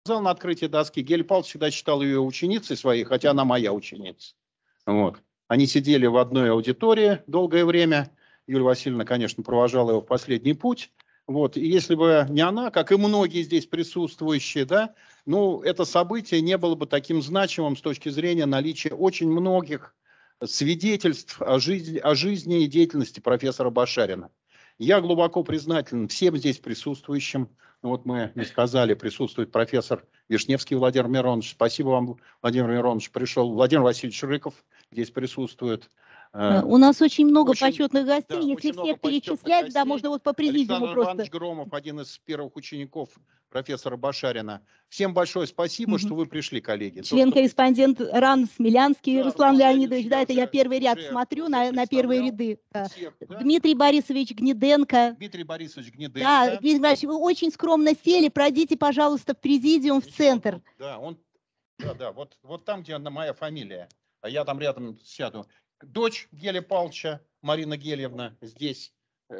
сказал на открытии доски, Гелий Павлович всегда считал ее ученицей своей, хотя она моя ученица. Вот. Они сидели в одной аудитории долгое время. Юлия Васильевна, конечно, провожала его в последний путь. Вот. И если бы не она, как и многие здесь присутствующие, да, ну, это событие не было бы таким значимым с точки зрения наличия очень многих свидетельств о жизни и деятельности профессора Башарина. Я глубоко признателен всем здесь присутствующим. Вот мы не сказали, присутствует профессор Вишневский Владимир Миронович. Спасибо вам, Владимир Миронович, пришел. Владимир Васильевич Рыков здесь присутствует. У нас очень много почетных гостей. Да, если всех перечислять, гостей. Да, можно вот по президиуму Александр Иванович Громов, один из первых учеников профессора Башарина. Всем большое спасибо, что вы пришли, коллеги. Член-корреспондент РАН Смелянский, да, Руслан Леонидович, да, это я первый ряд смотрю на первые ряды. Всех, да? Дмитрий Борисович Гнеденко. Дмитрий Борисович Гнеденко. Да, Дмитрий Борисович, вы очень скромно сели, пройдите, пожалуйста, в президиум, в центр. Да, вот там, где моя фамилия, а я там рядом сяду. Дочь Гелия Павловича, Марина Гельевна, здесь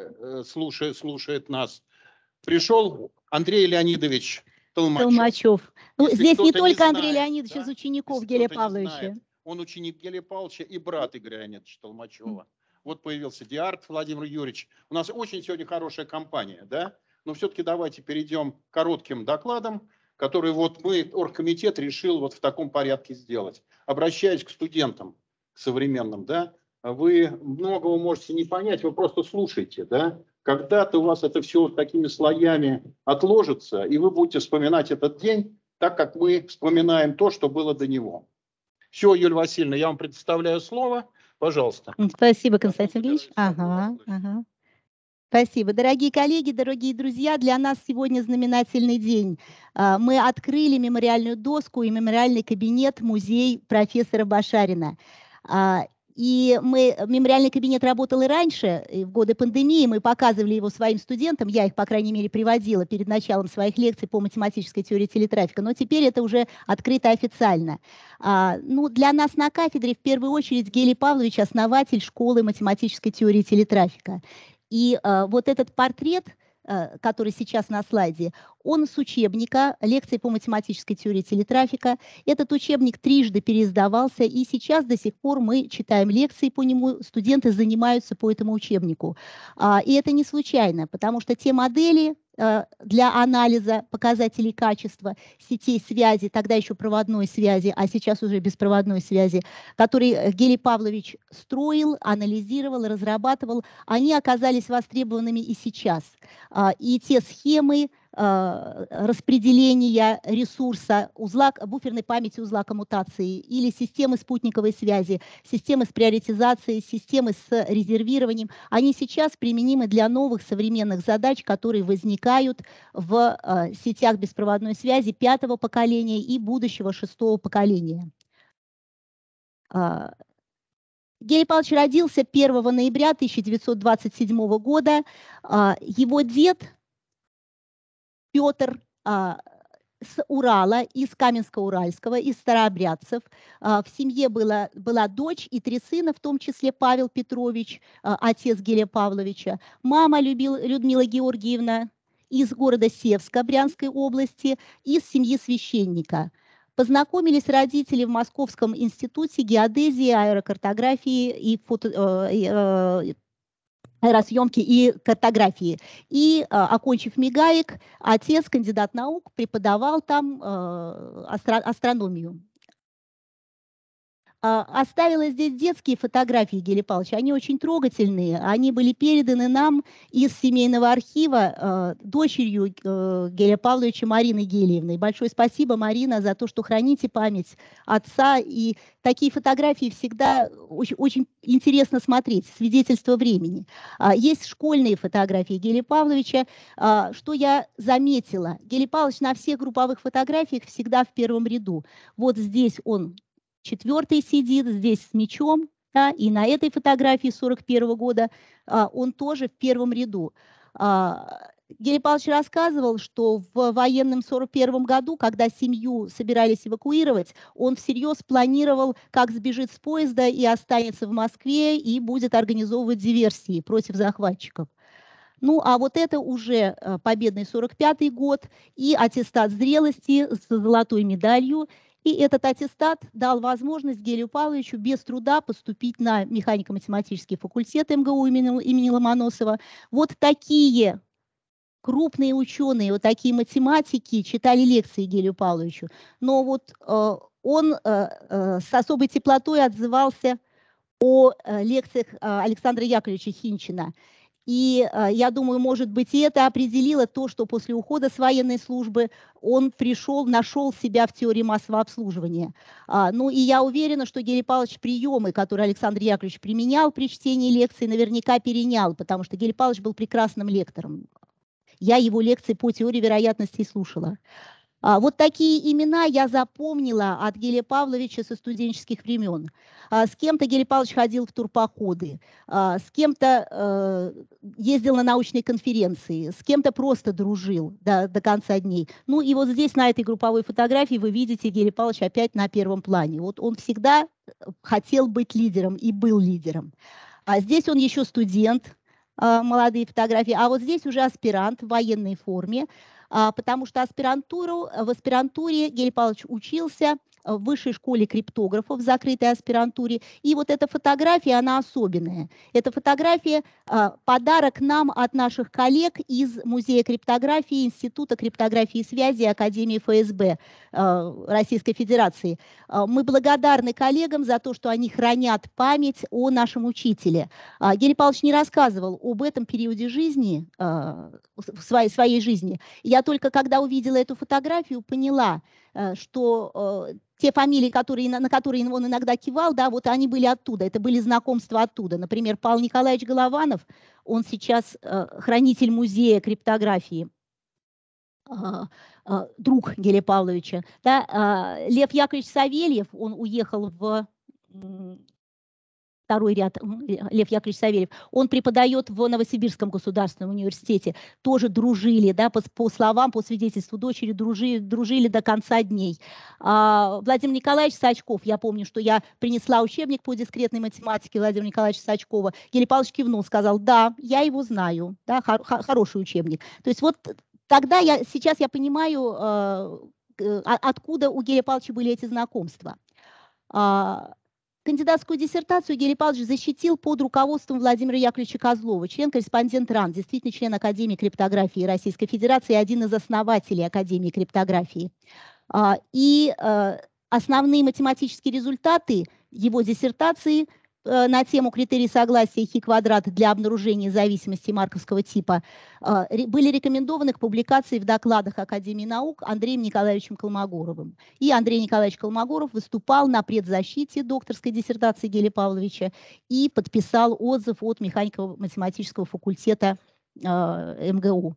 слушает нас. Пришел Андрей Леонидович Толмачев. Ну, здесь не только Андрей Леонидович, из учеников Гелия Павловича. Он ученик Гелия Павловича и брат Игоря Леонидовича Толмачева. Вот появился Диарт Владимир Юрьевич. У нас очень сегодня хорошая компания, да? Но все-таки давайте перейдем к коротким докладам, которые вот мы, оргкомитет, решил вот в таком порядке сделать. Обращаясь к студентам, к современным, да, вы многого можете не понять, вы просто слушайте, да. Когда-то у вас это все такими слоями отложится, и вы будете вспоминать этот день так, как мы вспоминаем то, что было до него. Все, Юлия Васильевна, я вам предоставляю слово. Пожалуйста. Спасибо, Константин Ильич. Ага. Спасибо. Дорогие коллеги, дорогие друзья, для нас сегодня знаменательный день. Мы открыли мемориальную доску и мемориальный кабинет, музей профессора Башарина. И мемориальный кабинет работал и раньше, и в годы пандемии мы показывали его своим студентам, я их, по крайней мере, приводила перед началом своих лекций по математической теории телетрафика, но теперь это уже открыто официально. Ну, для нас на кафедре в первую очередь Гелий Павлович – основатель школы математической теории телетрафика. И вот этот портрет, который сейчас на слайде, он с учебника «Лекции по математической теории телетрафика». Этот учебник трижды переиздавался, и сейчас до сих пор мы читаем лекции по нему, студенты занимаются по этому учебнику. И это не случайно, потому что те модели для анализа показателей качества сетей связи, тогда еще проводной связи, а сейчас уже беспроводной связи, которые Гелий Павлович строил, анализировал, разрабатывал, они оказались востребованными и сейчас. И те схемы распределения ресурса буферной памяти узла коммутации или системы спутниковой связи, системы с приоритизацией, системы с резервированием, они сейчас применимы для новых современных задач, которые возникают в сетях беспроводной связи 5-го поколения и будущего 6-го поколения. Гелий Павлович родился 1 ноября 1927 года. Его дед Петр с Урала, из Каменска-Уральского, из старообрядцев. В семье была дочь и 3 сына, в том числе Павел Петрович, отец Гелия Павловича. Мама Людмила Георгиевна из города Севска Брянской области, из семьи священника. Познакомились родители в Московском институте геодезии, аэрокартографии и аэросъемки и картографии. И, окончив МИГАИК, отец, кандидат наук, преподавал там астрономию. Оставила здесь детские фотографии Гелия Павловича, они очень трогательные, они были переданы нам из семейного архива дочерью Гелия Павловича Мариной Гелиевной. Большое спасибо, Марина, за то, что храните память отца, и такие фотографии всегда очень интересно смотреть, свидетельство времени. Есть школьные фотографии Гелия Павловича. Что я заметила? Гелий Павлович на всех групповых фотографиях всегда в первом ряду. Вот здесь он 4-й сидит, здесь с мечом, да, и на этой фотографии 41-го года он тоже в первом ряду. Гелий Павлович рассказывал, что в военном 41 году, когда семью собирались эвакуировать, он всерьез планировал, как сбежит с поезда и останется в Москве, и будет организовывать диверсии против захватчиков. Ну, а вот это уже победный 45-й год и аттестат зрелости с золотой медалью. И этот аттестат дал возможность Гелию Павловичу без труда поступить на механико-математический факультет МГУ имени Ломоносова. Вот такие крупные ученые, вот такие математики читали лекции Гелию Павловичу. Но вот он с особой теплотой отзывался о лекциях Александра Яковлевича Хинчина. И я думаю, может быть, и это определило то, что после ухода с военной службы он нашел себя в теории массового обслуживания. Ну и я уверена, что Гелий Павлович приемы, которые Александр Яковлевич применял при чтении лекций, наверняка перенял, потому что Гелий Павлович был прекрасным лектором. Я его лекции по теории вероятностей слушала. Вот такие имена я запомнила от Гелия Павловича со студенческих времен. С кем-то Гелий Павлович ходил в турпоходы, с кем-то ездил на научные конференции, с кем-то просто дружил до конца дней. Ну и вот здесь на этой групповой фотографии вы видите Гелия Павловича опять на первом плане. Вот он всегда хотел быть лидером и был лидером. А здесь он еще студент, молодые фотографии, а вот здесь уже аспирант в военной форме, потому что в аспирантуре Гелий Павлович учился в высшей школе криптографов, в закрытой аспирантуре. И вот эта фотография, она особенная. Эта фотография – подарок нам от наших коллег из Музея криптографии, Института криптографии и связи Академии ФСБ Российской Федерации. Мы благодарны коллегам за то, что они хранят память о нашем учителе. Гелий Павлович не рассказывал об этом периоде жизни, своей жизни. Я только когда увидела эту фотографию, поняла, что те фамилии, на которые он иногда кивал, да, вот они были оттуда, это были знакомства оттуда. Например, Павел Николаевич Голованов, он сейчас хранитель музея криптографии, друг Гелия Павловича. Да, Лев Яковлевич Савельев, он уехал в второй ряд, Лев Яковлевич Савельев, он преподает в Новосибирском государственном университете, тоже дружили, да, по словам, по свидетельству дочери, дружили до конца дней. Владимир Николаевич Сачков, я помню, что я принесла учебник по дискретной математике Владимира Николаевича Сачкова, Гелий Павлович кивнул, сказал, да, я его знаю, да, хороший учебник. То есть вот тогда сейчас я понимаю, откуда у Гелия Павловича были эти знакомства. Кандидатскую диссертацию Гелий Павлович защитил под руководством Владимира Яковлевича Козлова, член-корреспондент РАН, действительно член Академии криптографии Российской Федерации, один из основателей Академии криптографии. И основные математические результаты его диссертации на тему критерий согласия χ² для обнаружения зависимости марковского типа были рекомендованы к публикации в докладах Академии наук Андреем Николаевичем Колмогоровым. И Андрей Николаевич Колмогоров выступал на предзащите докторской диссертации Гелия Павловича и подписал отзыв от механико-математического факультета МГУ.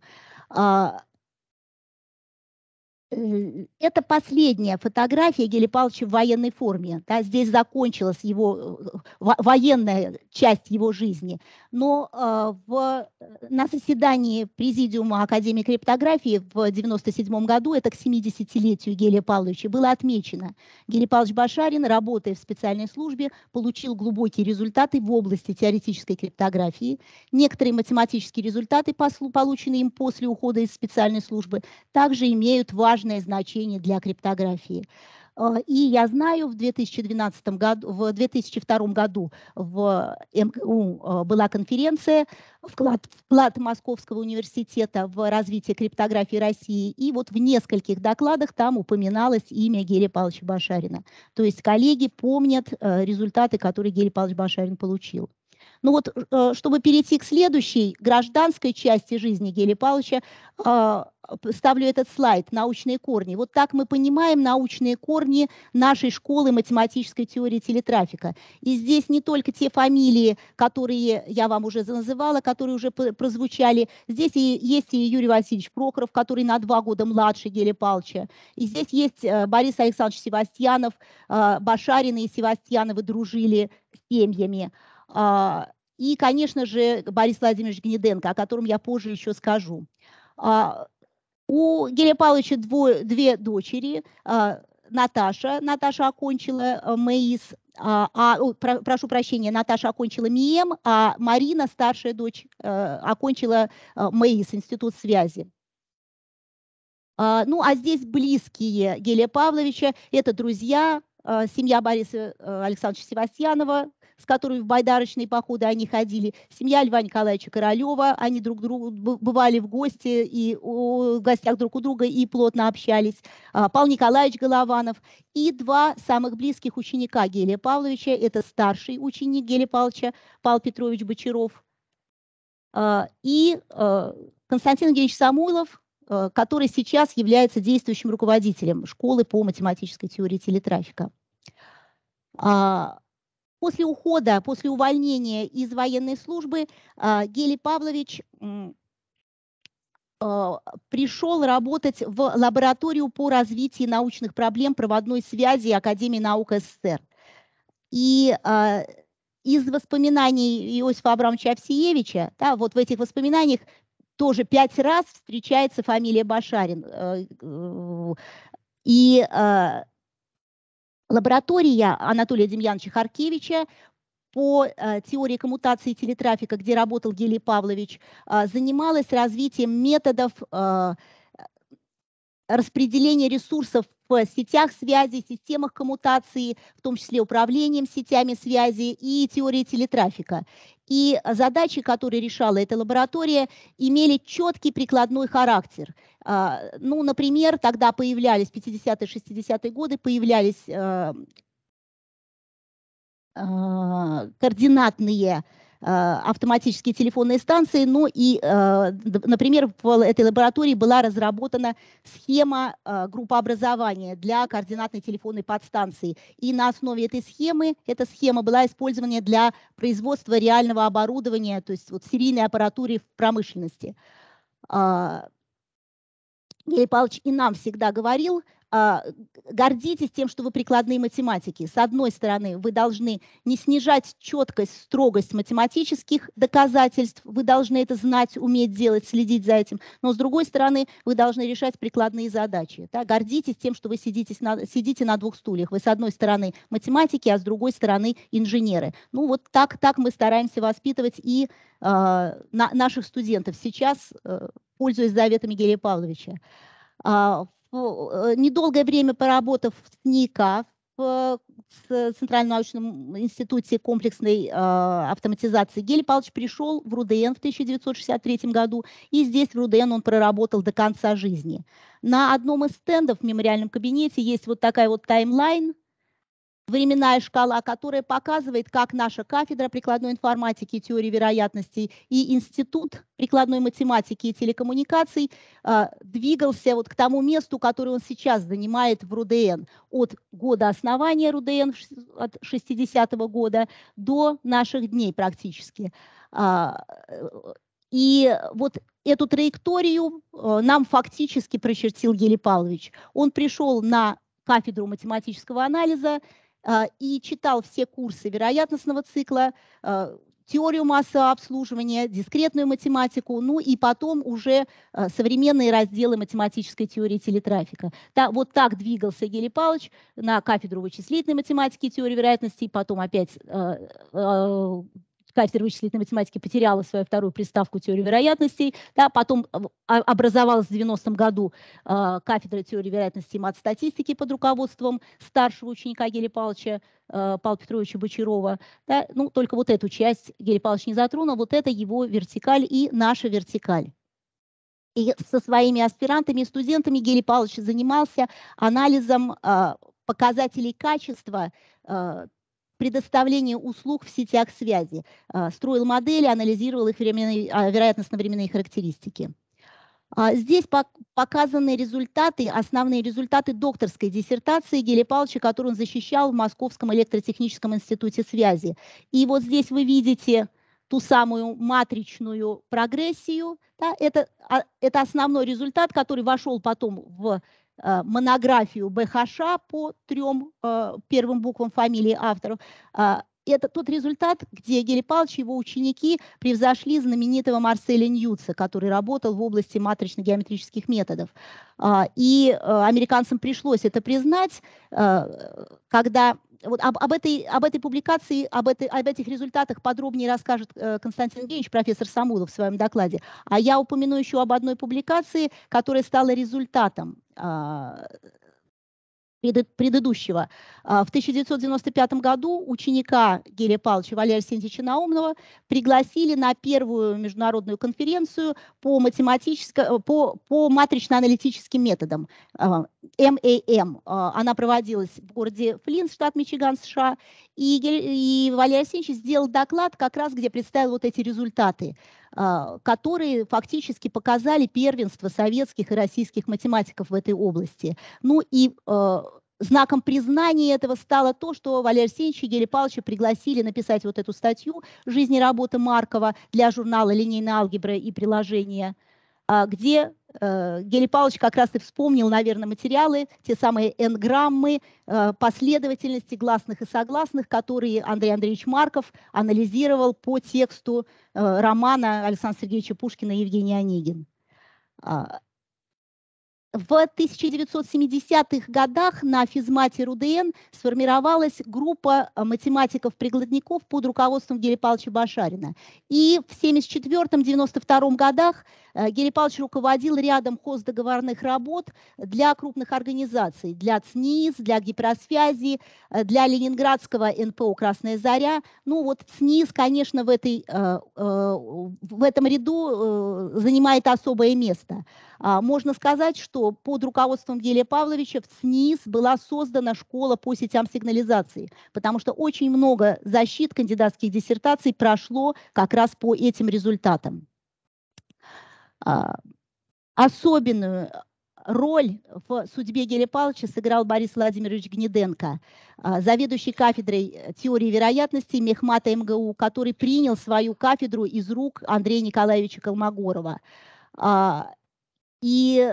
Это последняя фотография Гелия Павловича в военной форме. Да, здесь закончилась его военная часть его жизни. Но на заседании Президиума Академии криптографии в 1997 году, это к 70-летию Гелия Павловича, было отмечено. Гелий Павлович Башарин, работая в специальной службе, получил глубокие результаты в области теоретической криптографии. Некоторые математические результаты, полученные им после ухода из специальной службы, также имеют важное значение для криптографии. И я знаю, в 2002 году в МГУ была конференция «Вклад Московского университета в развитие криптографии России», и вот в нескольких докладах там упоминалось имя Гелия Павловича Башарина. То есть коллеги помнят результаты, которые Гелий Павлович Башарин получил. Ну вот, чтобы перейти к следующей гражданской части жизни Гелия Павловича, ставлю этот слайд «Научные корни». Вот так мы понимаем научные корни нашей школы математической теории телетрафика. И здесь не только те фамилии, которые я вам уже называла, которые уже прозвучали. Здесь есть и Юрий Васильевич Прохоров, который на 2 года младше Гелия Павловича. И здесь есть Борис Александрович Севастьянов. Башарины и Севастьяновы дружили с семьями. И, конечно же, Борис Владимирович Гнеденко, о котором я позже еще скажу. У Гелия Павловича 2 дочери. Наташа окончила МЭИС прошу прощения, Наташа окончила МИЭМ, а Марина, старшая дочь, окончила МЭИС, Институт связи. Ну, а здесь близкие Гелия Павловича, это друзья, семья Бориса Александровича Севастьянова, с которой в байдарочные походы они ходили, семья Льва Николаевича Королева, они друг другу бывали в гости и в гостях друг у друга и плотно общались, Павел Николаевич Голованов, и два самых близких ученика Гелия Павловича, это старший ученик Гелия Павловича Павел Петрович Бочаров и Константин Евгеньевич Самойлов, который сейчас является действующим руководителем школы по математической теории телетрафика. После ухода, после увольнения из военной службы Гелий Павлович пришел работать в лабораторию по развитию научных проблем проводной связи Академии наук СССР. И из воспоминаний Иосифа Абрамовича Овсиевича, да, вот в этих воспоминаниях тоже 5 раз встречается фамилия Башарин. И лаборатория Анатолия Демьяновича Харкевича по теории коммутации телетрафика, где работал Гелий Павлович, занималась развитием методов распределения ресурсов в сетях связи, системах коммутации, в том числе управлением сетями связи и теорией телетрафика. И задачи, которые решала эта лаборатория, имели четкий прикладной характер. Ну, например, тогда появлялись, в 50-е, 60-е годы, появлялись координатные автоматические телефонные станции, ну и, например, в этой лаборатории была разработана схема группообразования для координатной телефонной подстанции. И на основе этой схемы, эта схема была использована для производства реального оборудования, то есть вот серийной аппаратуры в промышленности. Гелий Павлович и нам всегда говорил: гордитесь тем, что вы прикладные математики. С одной стороны, вы должны не снижать четкость, строгость математических доказательств, вы должны это знать, уметь делать, следить за этим, но с другой стороны, вы должны решать прикладные задачи. Да? Гордитесь тем, что вы сидите на двух стульях. Вы с одной стороны математики, а с другой стороны инженеры. Ну вот так мы стараемся воспитывать и наших студентов сейчас, пользуясь заветами Гелия Павловича. Недолгое время поработав в ЦНИКа, в Центральном научном институте комплексной автоматизации, Гелий Павлович пришел в РУДН в 1963 году, и здесь в РУДН он проработал до конца жизни. На одном из стендов в мемориальном кабинете есть вот такая вот таймлайн, временная шкала, которая показывает, как наша кафедра прикладной информатики и теории вероятностей и Институт прикладной математики и телекоммуникаций двигался вот к тому месту, которое он сейчас занимает в РУДН. От года основания РУДН, от 60-го года, до наших дней практически. И вот эту траекторию нам фактически прочертил Гелий Павлович. Он пришел на кафедру математического анализа и читал все курсы вероятностного цикла, теорию массового обслуживания, дискретную математику, ну и потом уже современные разделы математической теории телетрафика. Вот так двигался Гелий Павлович на кафедру вычислительной математики и теории вероятностей, потом опять кафедра вычислительной математики потеряла свою вторую приставку теории вероятностей, да, потом образовалась в 90-м году кафедра теории вероятностей и мат-статистики под руководством старшего ученика Гелия Павловича Павла Петровича Бочарова. Да, ну, только вот эту часть Гелий Павлович не затронул, вот это его вертикаль и наша вертикаль. И со своими аспирантами и студентами Гелий Павлович занимался анализом показателей качества предоставления услуг в сетях связи, строил модели, анализировал их вероятностно-временные характеристики. Здесь показаны результаты, основные результаты докторской диссертации Гелия Павловича, которую он защищал в Московском электротехническом институте связи. И вот здесь вы видите ту самую матричную прогрессию. Да, это основной результат, который вошел потом в монографию БХШ по 3 первым буквам фамилии авторов. это тот результат, где Гелий Павлович и его ученики превзошли знаменитого Марселя Ньютса, который работал в области матрично-геометрических методов. И американцам пришлось это признать, когда вот об этой публикации, об этих результатах подробнее расскажет Константин Евгеньевич, профессор Самулов, в своем докладе. А я упомяну еще об одной публикации, которая стала результатом предыдущего. В 1995 году ученика Гелия Павловича Валерия Арсентьевича Наумова пригласили на первую международную конференцию по матрично-аналитическим методам, MAM. Она проводилась в городе Флинт, штат Мичиган, США, и Валерий Арсентьевич сделал доклад, как раз где представил вот эти результаты, которые фактически показали первенство советских и российских математиков в этой области. Ну и знаком признания этого стало то, что Валерия Арсентьевича и Гелия Павловича пригласили написать вот эту статью «Жизнь и работа Маркова» для журнала «Линейная алгебра и приложения», где Гелий Павлович как раз и вспомнил, наверное, материалы, те самые n-граммы, последовательности гласных и согласных, которые Андрей Андреевич Марков анализировал по тексту романа Александра Сергеевича Пушкина и Евгения Онегин. В 1970-х годах на физмате РУДН сформировалась группа математиков-прикладников под руководством Гелия Павловича Башарина. И в 1974-1992 годах Гелий Павлович руководил рядом хоздоговорных работ для крупных организаций, для ЦНИС, для гипросвязи, для ленинградского НПО «Красная заря». Ну вот ЦНИС, конечно, в этом ряду занимает особое место. Можно сказать, что под руководством Гелия Павловича в ЦНИС была создана школа по сетям сигнализации, потому что очень много защит кандидатских диссертаций прошло как раз по этим результатам. Особенную роль в судьбе Гелия Павловича сыграл Борис Владимирович Гнеденко, заведующий кафедрой теории вероятности мехмата МГУ, который принял свою кафедру из рук Андрея Николаевича Колмогорова. И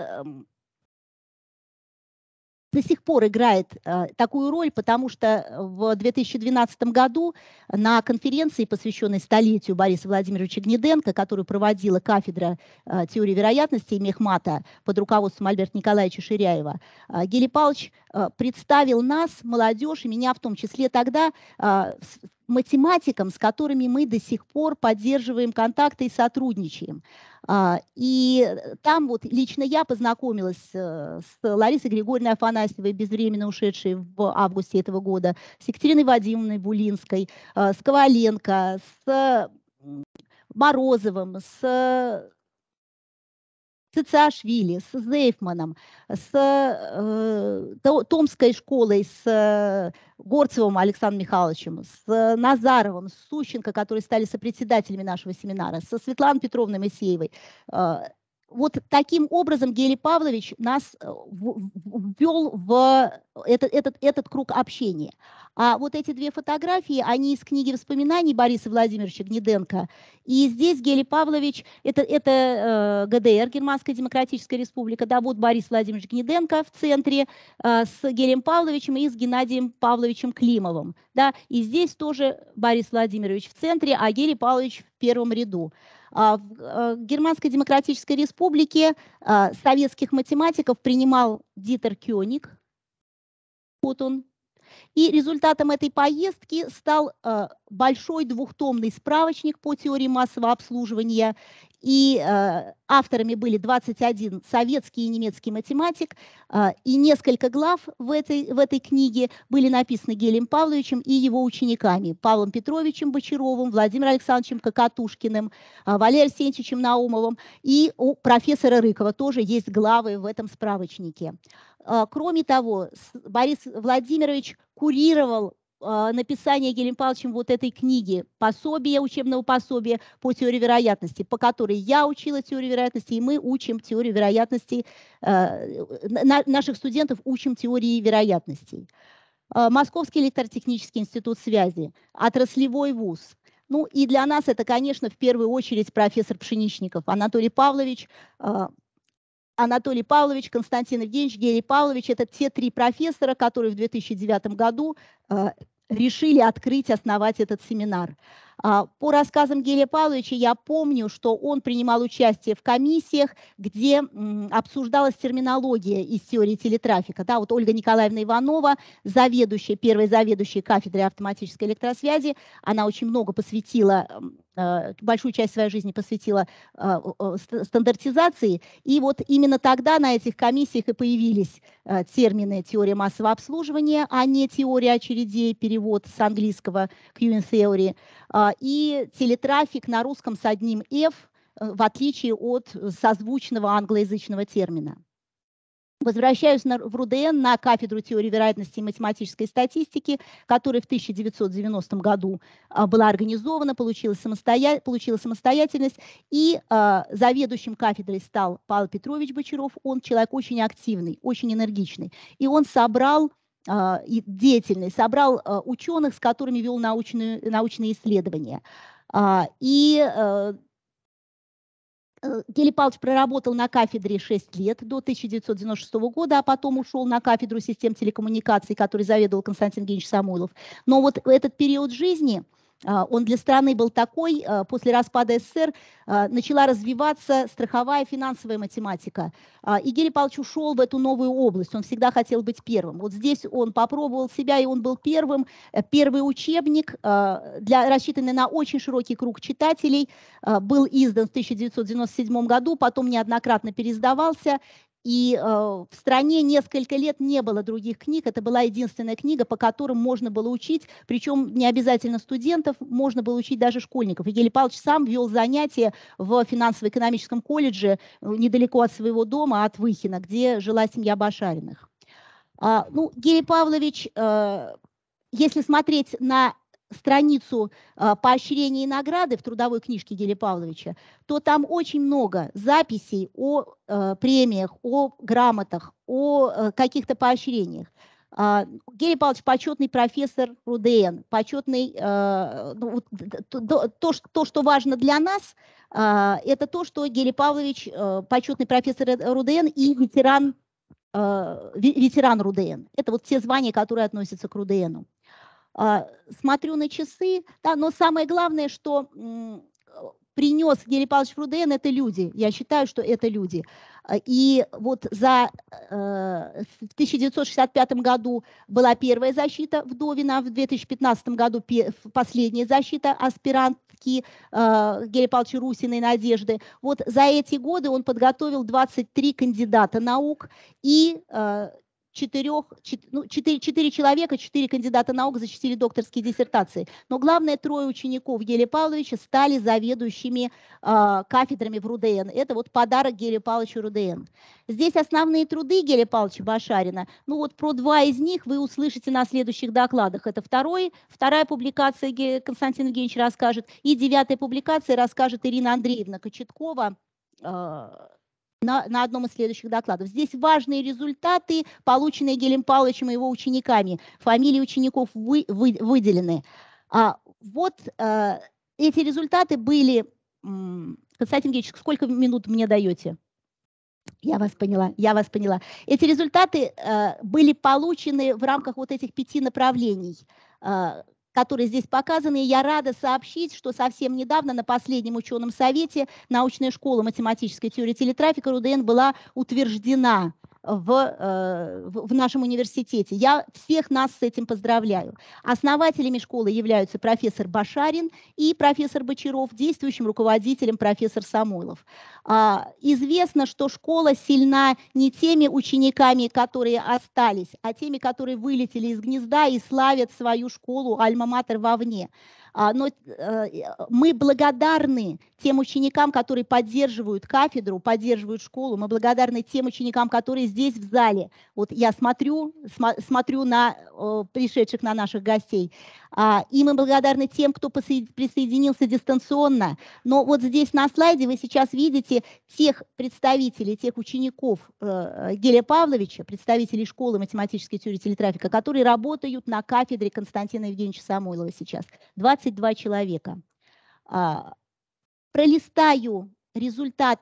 до сих пор играет такую роль, потому что в 2012 году на конференции, посвященной столетию Бориса Владимировича Гнеденко, которую проводила кафедра теории вероятности и мехмата под руководством Альберта Николаевича Ширяева, Гелий Павлович представил нас, молодежь, и меня в том числе тогда, математикам, с которыми мы до сих пор поддерживаем контакты и сотрудничаем. И там вот лично я познакомилась с Ларисой Григорьевной Афанасьевой, безвременно ушедшей в августе этого года, с Екатериной Вадимовной Булинской, с Коваленко, с Морозовым, с Цицашвили, с Зейфманом, с Томской школой, с Горцевым Александром Михайловичем, с Назаровым, с Сущенко, которые стали сопредседателями нашего семинара, со Светланой Петровной Моисеевой. Вот таким образом Гелий Павлович нас ввел в этот круг общения. А вот эти две фотографии, они из книги воспоминаний Бориса Владимировича Гнеденко. И здесь Гелий Павлович, это ГДР, Германская Демократическая Республика, да, вот Борис Владимирович Гнеденко в центре с Гелием Павловичем и с Геннадием Павловичем Климовым. Да, и здесь тоже Борис Владимирович в центре, а Гелий Павлович в первом ряду. В Германской Демократической Республике советских математиков принимал Дитер Кёник. Вот он. И результатом этой поездки стал большой двухтомный справочник по теории массового обслуживания. И авторами были 21 советский и немецкий математик. И несколько глав в этой книге были написаны Гелием Павловичем и его учениками. Павлом Петровичем Бочаровым, Владимиром Александровичем Кокотушкиным, Валерием Арсентьевичем Наумовым. И у профессора Рыкова тоже есть главы в этом справочнике. Кроме того, Борис Владимирович курировал написание Гелием Павловичем вот этой книги, учебного пособия по теории вероятности, по которой я учила теорию вероятности, и мы учим теорию вероятности, наших студентов учим теории вероятностей. Московский электротехнический институт связи, отраслевой вуз. Ну и для нас это, конечно, в первую очередь профессор Пшеничников Анатолий Павлович, Константин Евгеньевич, Гелий Павлович – это те три профессора, которые в 2009 году решили открыть, основать этот семинар. По рассказам Гелия Павловича я помню, что он принимал участие в комиссиях, где обсуждалась терминология из теории телетрафика. Да, вот Ольга Николаевна Иванова, первая заведующая кафедрой автоматической электросвязи, она очень много посвятила, большую часть своей жизни посвятила стандартизации. И вот именно тогда на этих комиссиях и появились термины теория массового обслуживания, а не теория очередей, перевод с английского Queuing Theory, и телетрафик на русском с одним F, в отличие от созвучного англоязычного термина. Возвращаюсь в РУДН на кафедру теории вероятности и математической статистики, которая в 1990 году была организована, получила самостоятельность, и заведующим кафедрой стал Павел Петрович Бочаров. Он человек очень активный, очень энергичный, и он собрал ученых, с которыми вел научные исследования. Гелий Павлович проработал на кафедре 6 лет, до 1996 года, а потом ушел на кафедру систем телекоммуникаций, которой заведовал Константин Евгеньевич Самойлов. Но вот этот период жизни, он для страны был такой: после распада СССР начала развиваться страховая финансовая математика. И Гелий Павлович ушел в эту новую область, он всегда хотел быть первым. Вот здесь он попробовал себя, и он был первым. Первый учебник, рассчитанный на очень широкий круг читателей, был издан в 1997 году, потом неоднократно переиздавался. И в стране несколько лет не было других книг. Это была единственная книга, по которым можно было учить, причем не обязательно студентов, можно было учить даже школьников. И Гелий Павлович сам вел занятия в финансово-экономическом колледже недалеко от своего дома, от Выхина, где жила семья Башариных. Гелий Павлович, если смотреть на страницу поощрения и награды в трудовой книжке Гелия Павловича, то там очень много записей о премиях, о грамотах, о каких-то поощрениях. Гелий Павлович почетный профессор РУДН, почетный, то, что важно для нас, это то, что Гелий Павлович почетный профессор РУДН и ветеран РУДН. Это вот те звания, которые относятся к РУДНу. Смотрю на часы, да, но самое главное, что принес Гелий Павлович в РУДН, это люди. Я считаю, что это люди. И вот в 1965 году была первая защита Вдовина, в 2015 году последняя защита аспирантки Гелия Павловича Русиной Надежды. Вот за эти годы он подготовил 23 кандидата наук и 4 человека, 4 кандидата наук защитили докторские диссертации. Но главное, 3 учеников Гелия Павловича стали заведующими кафедрами в РУДН. Это вот подарок Гелию Павловичу РУДН. Здесь основные труды Гелия Павловича Башарина. Ну вот про 2 из них вы услышите на следующих докладах. Это вторая публикация Константин Евгеньевич расскажет, и 9-я публикация расскажет Ирина Андреевна Кочеткова на одном из следующих докладов. Здесь важные результаты, полученные Гелием Павловичем и его учениками. Фамилии учеников выделены. Вот эти результаты были... Константин Евгеньевич, сколько минут мне даете? Я вас поняла. Эти результаты были получены в рамках вот этих 5 направлений, которые здесь показаны. Я рада сообщить, что совсем недавно на последнем ученом совете научная школа математической теории телетрафика РУДН была утверждена в нашем университете. Я всех нас с этим поздравляю. Основателями школы являются профессор Башарин и профессор Бочаров, действующим руководителем профессор Самойлов. Известно, что школа сильна не теми учениками, которые остались, а теми, которые вылетели из гнезда и славят свою школу альма-матер вовне. Но мы благодарны тем ученикам, которые поддерживают кафедру, поддерживают школу. Мы благодарны тем ученикам, которые здесь в зале. Вот я смотрю на пришедших, на наших гостей. И мы благодарны тем, кто присоединился дистанционно. Но вот здесь на слайде вы сейчас видите тех представителей, тех учеников Гелия Павловича, представителей школы математической теории телетрафика, которые работают на кафедре Константина Евгеньевича Самойлова сейчас. 22 человека. Пролистаю результаты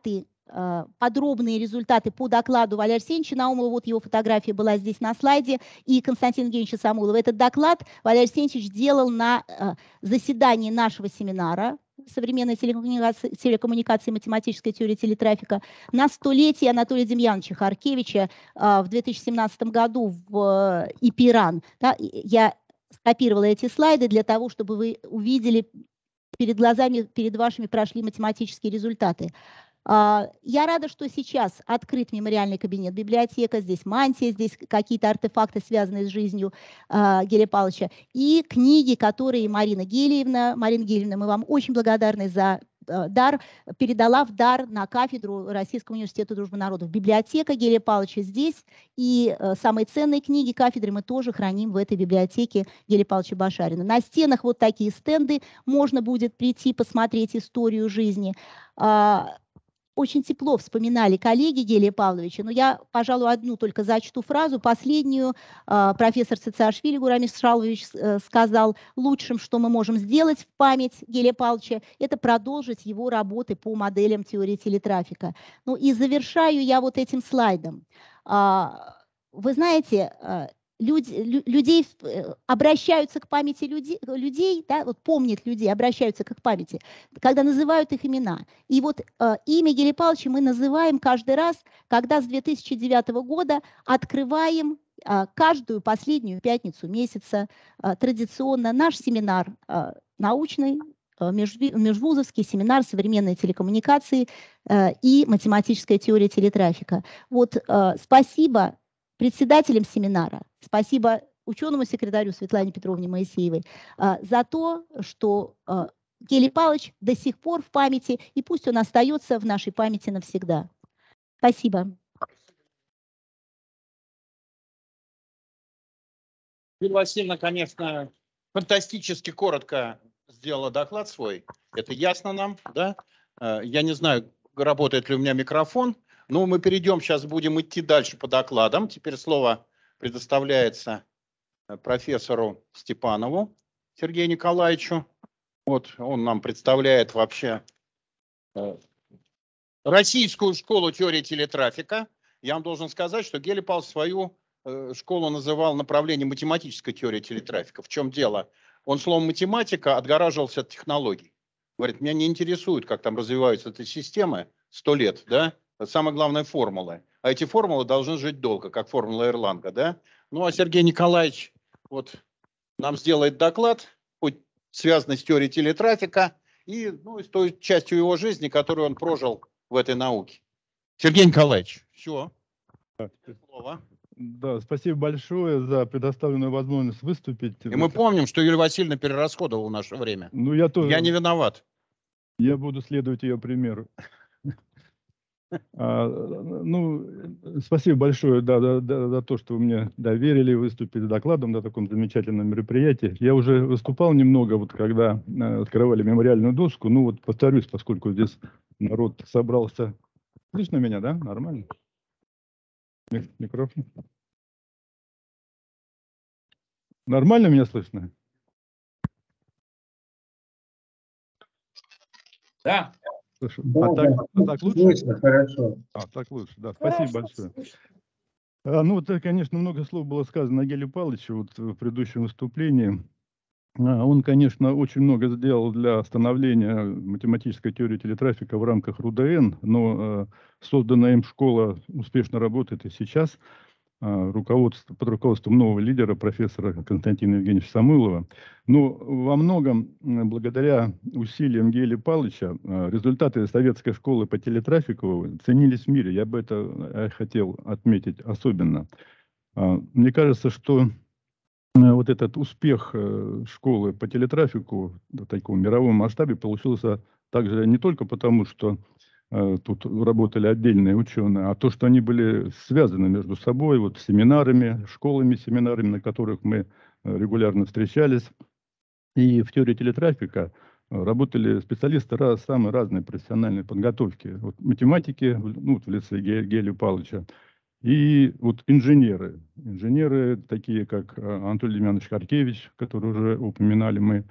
подробные результаты по докладу Валерия Арсеньевича Наумова, вот его фотография была здесь на слайде, и Константина Евгеньевича Самойлова. Этот доклад Валерий Арсеньевич делал на заседании нашего семинара «Современная телекоммуникация и математическая теория телетрафика» на 100-летие Анатолия Демьяновича Харкевича в 2017 году в ИПИРАН. Да, я скопировала эти слайды для того, чтобы вы увидели перед глазами, перед вашими прошли математические результаты. Я рада, что сейчас открыт мемориальный кабинет, библиотека, здесь мантия, здесь какие-то артефакты, связанные с жизнью Гелия Павловича, и книги, которые Марина Гелиевна, мы вам очень благодарны за дар, передала в дар на кафедру Российского университета дружбы народов. Библиотека Гелия Павловича здесь, и самые ценные книги кафедры мы тоже храним в этой библиотеке Гелия Павловича Башарина. На стенах вот такие стенды, можно будет прийти посмотреть историю жизни. Очень тепло вспоминали коллеги Гелия Павловича, но я, пожалуй, одну только зачту фразу, последнюю. Профессор Цицашвили Гурамис Шалович сказал: лучшим, что мы можем сделать в память Гелия Павловича, это продолжить его работы по моделям теории телетрафика. Ну и завершаю я вот этим слайдом. Вы знаете, людей обращаются к памяти людей, да, вот помнят людей, обращаются к их памяти, когда называют их имена. И вот имя Гелия Павловича мы называем каждый раз, когда с 2009 года открываем каждую последнюю пятницу месяца традиционно наш семинар научный, межвузовский семинар «Современные телекоммуникации и математическая теория телетрафика». Вот спасибо председателям семинара, спасибо ученому секретарю Светлане Петровне Моисеевой за то, что Гелий Павлович до сих пор в памяти, и пусть он остается в нашей памяти навсегда. Спасибо. Юлия Васильевна, конечно, фантастически коротко сделала доклад свой. Это ясно нам, да? Я не знаю, работает ли у меня микрофон. Но мы перейдем, сейчас будем идти дальше по докладам. Теперь слово предоставляется профессору Степанову Сергею Николаевичу. Вот он нам представляет вообще российскую школу теории телетрафика. Я вам должен сказать, что Гелий Павлович свою школу называл направлением математической теории телетрафика. В чем дело? Он словом математика отгораживался от технологий. Говорит, меня не интересует, как там развиваются эти системы 100 лет, да? Самое главное — формулы. А эти формулы должны жить долго, как формула Эрланга, да? Ну, а Сергей Николаевич вот нам сделает доклад, связанный с теорией телетрафика и с той частью его жизни, которую он прожил в этой науке. Сергей Николаевич, все. Слово. Да, спасибо большое за предоставленную возможность выступить. И мы помним, что Юлия Васильевна перерасходовала наше время. Ну, я тоже. Я не виноват. Я буду следовать ее примеру. Спасибо большое за то, что вы мне доверили выступить с докладом на таком замечательном мероприятии. Я уже выступал немного, вот когда открывали мемориальную доску. Ну вот повторюсь, поскольку здесь народ собрался. Слышно меня, да? Нормально? Микрофон. Нормально меня слышно? Да. Так лучше? Слышно, хорошо. Так лучше, да. Спасибо большое. Ну, вот, конечно, много слов было сказано о Гелии Павловиче вот в предыдущем выступлении. Он, конечно, очень много сделал для становления математической теории телетрафика в рамках РУДН, но созданная им школа успешно работает и сейчас под руководством нового лидера, профессора Константина Евгеньевича Самойлова. Но во многом, благодаря усилиям Гелия Павловича, результаты советской школы по телетрафику ценились в мире. Я бы это хотел отметить особенно. Мне кажется, что вот этот успех школы по телетрафику в таком мировом масштабе получился также не только потому, что тут работали отдельные ученые, а то, что они были связаны между собой, вот семинарами, семинарами, на которых мы регулярно встречались. И в теории телетрафика работали специалисты самой разной профессиональной подготовки. Вот математики, в лице Гелия Павловича, и вот инженеры такие, как Анатолий Демьянович Харкевич, который уже упоминали мы,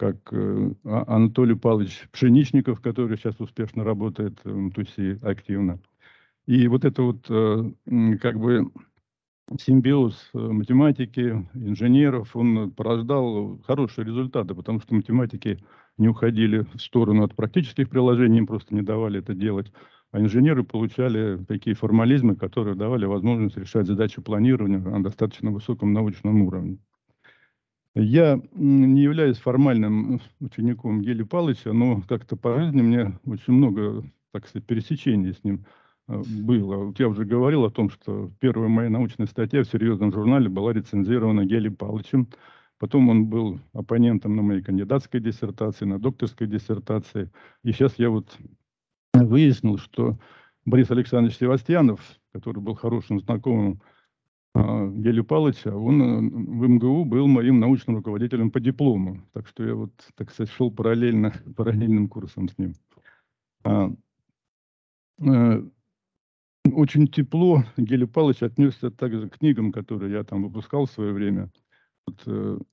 как Анатолий Павлович Пшеничников, который сейчас успешно работает в МТУСИ активно. И вот это вот как бы симбиоз математики, инженеров, он порождал хорошие результаты, потому что математики не уходили в сторону от практических приложений, им просто не давали это делать, а инженеры получали такие формализмы, которые давали возможность решать задачи планирования на достаточно высоком научном уровне. Я не являюсь формальным учеником Гелия Палыча, но как-то по жизни мне очень много, так сказать, пересечений с ним было. Вот я уже говорил о том, что первая моя научная статья в серьезном журнале была рецензирована Гелием Палычем. Потом он был оппонентом на моей кандидатской диссертации, на докторской диссертации. И сейчас я вот выяснил, что Борис Александрович Севастьянов, который был хорошим знакомым Гелия Палыча, он в МГУ был моим научным руководителем по диплому. Так что я вот, так сказать, шел параллельным курсом с ним. Очень тепло Гелий Палыч отнесся также к книгам, которые я там выпускал в свое время. Вот,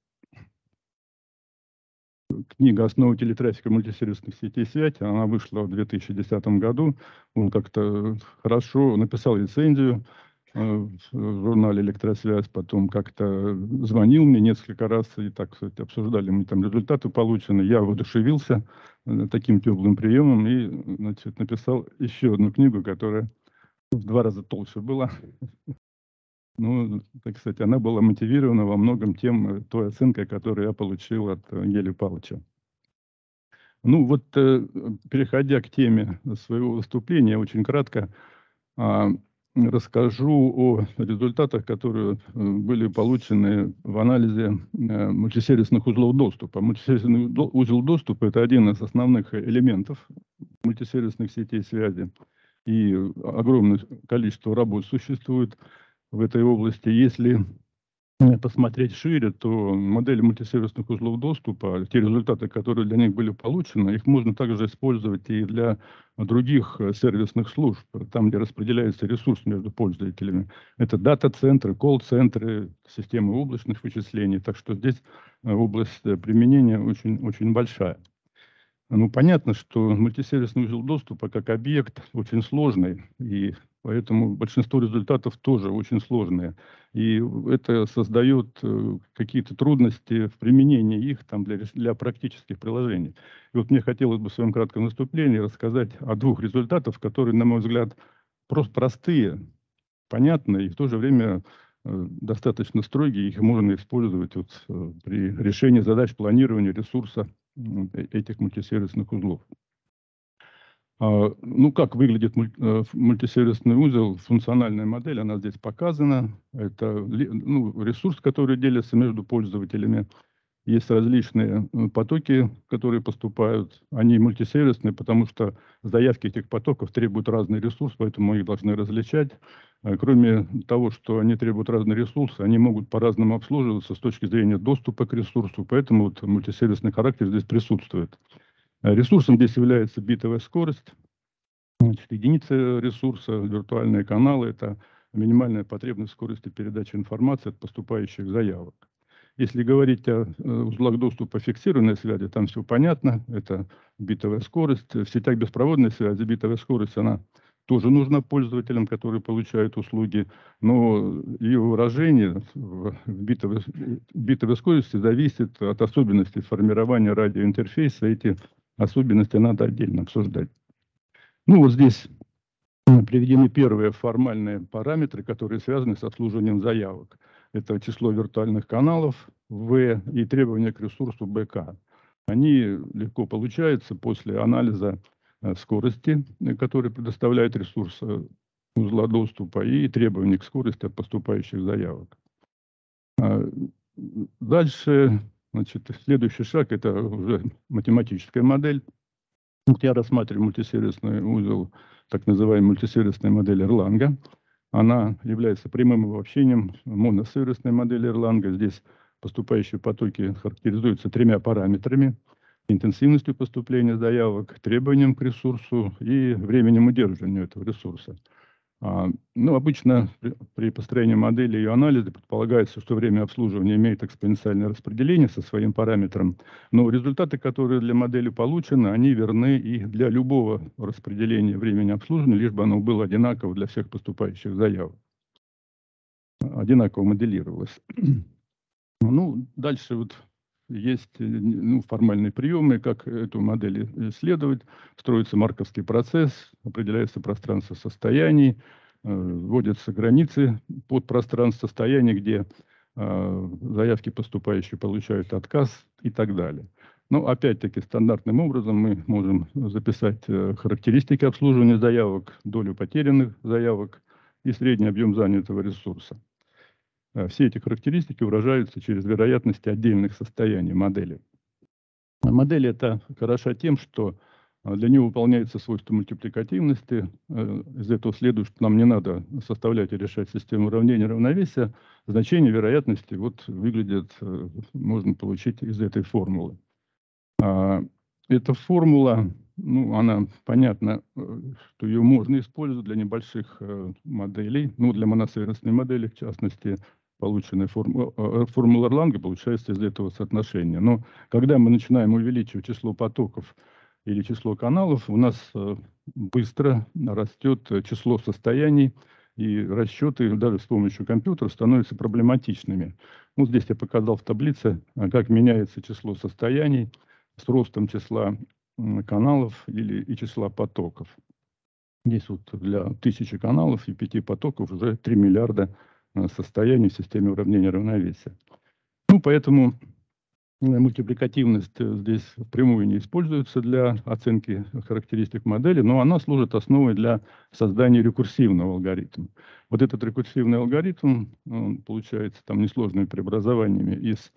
книга «Основы телетрафика мультисервисных сетей связи», она вышла в 2010 году. Он как-то хорошо написал рецензию в журнале «Электросвязь», потом как-то звонил мне несколько раз, и так, кстати, обсуждали мы там результаты полученные. Я воодушевился таким теплым приемом и, значит, написал еще одну книгу, которая в 2 раза толще была. Ну, так сказать, она была мотивирована во многом той оценкой, которую я получил от Гелия Павловича. Ну вот, переходя к теме своего выступления, я очень кратко расскажу о результатах, которые были получены в анализе мультисервисных узлов доступа. Мультисервисный узел доступа – это один из основных элементов мультисервисных сетей связи. И огромное количество работ существует в этой области. Если посмотреть шире, то модели мультисервисных узлов доступа, те результаты, которые для них были получены, их можно также использовать и для других сервисных служб, там, где распределяется ресурс между пользователями. Это дата-центры, колл-центры, системы облачных вычислений. Так что здесь область применения очень, очень большая. Ну, понятно, что мультисервисный узел доступа как объект очень сложный, и поэтому большинство результатов тоже очень сложные. И это создает какие-то трудности в применении их там, для практических приложений. И вот мне хотелось бы в своем кратком выступлении рассказать о 2 результатах, которые, на мой взгляд, просто простые, понятные и в то же время достаточно строгие. Их можно использовать вот, при решении задач планирования ресурса этих мультисервисных узлов. Ну, как выглядит мультисервисный узел, функциональная модель, она здесь показана. Это ресурс, который делится между пользователями. Есть различные потоки, которые поступают. Они мультисервисные, потому что заявки этих потоков требуют разный ресурс, поэтому мы их должны различать. Кроме того, что они требуют разный ресурс, они могут по-разному обслуживаться с точки зрения доступа к ресурсу, поэтому вот мультисервисный характер здесь присутствует. Ресурсом здесь является битовая скорость. Значит, единица ресурса, виртуальные каналы – это минимальная потребность скорости передачи информации от поступающих заявок. Если говорить о узлах доступа фиксированной связи, там все понятно. Это битовая скорость. В сетях беспроводной связи битовая скорость, она тоже нужна пользователям, которые получают услуги, но ее выражение в битовой скорости зависит от особенностей формирования радиоинтерфейса. Эти особенности надо отдельно обсуждать. Ну вот здесь приведены первые формальные параметры, которые связаны с обслуживанием заявок. Это число виртуальных каналов В и требования к ресурсу БК. Они легко получаются после анализа скорости, который предоставляет ресурс узла доступа, и требований к скорости от поступающих заявок. Дальше, значит, следующий шаг – это уже математическая модель. Вот я рассматриваю мультисервисный узел, так называемой мультисервисной модели Erlang. Она является прямым обобщением моносервисной модели Erlang. Здесь поступающие потоки характеризуются 3 параметрами: интенсивностью поступления заявок, требованием к ресурсу и временем удерживания этого ресурса. Ну, обычно при построении модели и анализа предполагается, что время обслуживания имеет экспоненциальное распределение со своим параметром, но результаты, которые для модели получены, они верны и для любого распределения времени обслуживания, лишь бы оно было одинаково для всех поступающих заявок, одинаково моделировалось. Ну, дальше вот есть формальные приемы, как эту модель исследовать. Строится марковский процесс, определяется пространство состояний, вводятся границы под пространство состояний, где заявки поступающие получают отказ и так далее. Но опять-таки стандартным образом мы можем записать характеристики обслуживания заявок, долю потерянных заявок и средний объем занятого ресурса. Все эти характеристики выражаются через вероятности отдельных состояний модели. Модель эта хороша тем, что для нее выполняется свойство мультипликативности. Из этого следует, что нам не надо составлять и решать систему уравнений равновесия. Значение вероятности вот выглядит, можно получить из этой формулы. Эта формула, ну, она понятно, что ее можно использовать для небольших моделей, ну, для моносервисной модели, в частности, полученная формула Эрланга получается из этого соотношения. Но когда мы начинаем увеличивать число потоков или число каналов, у нас быстро растет число состояний, и расчеты даже с помощью компьютера становятся проблематичными. Вот здесь я показал в таблице, как меняется число состояний с ростом числа каналов и числа потоков. Здесь вот для 1000 каналов и 5 потоков уже 3 миллиарда состояний в системе уравнения равновесия. Ну, поэтому мультипликативность здесь впрямую не используется для оценки характеристик модели, но она служит основой для создания рекурсивного алгоритма. Вот этот рекурсивный алгоритм получается там несложными преобразованиями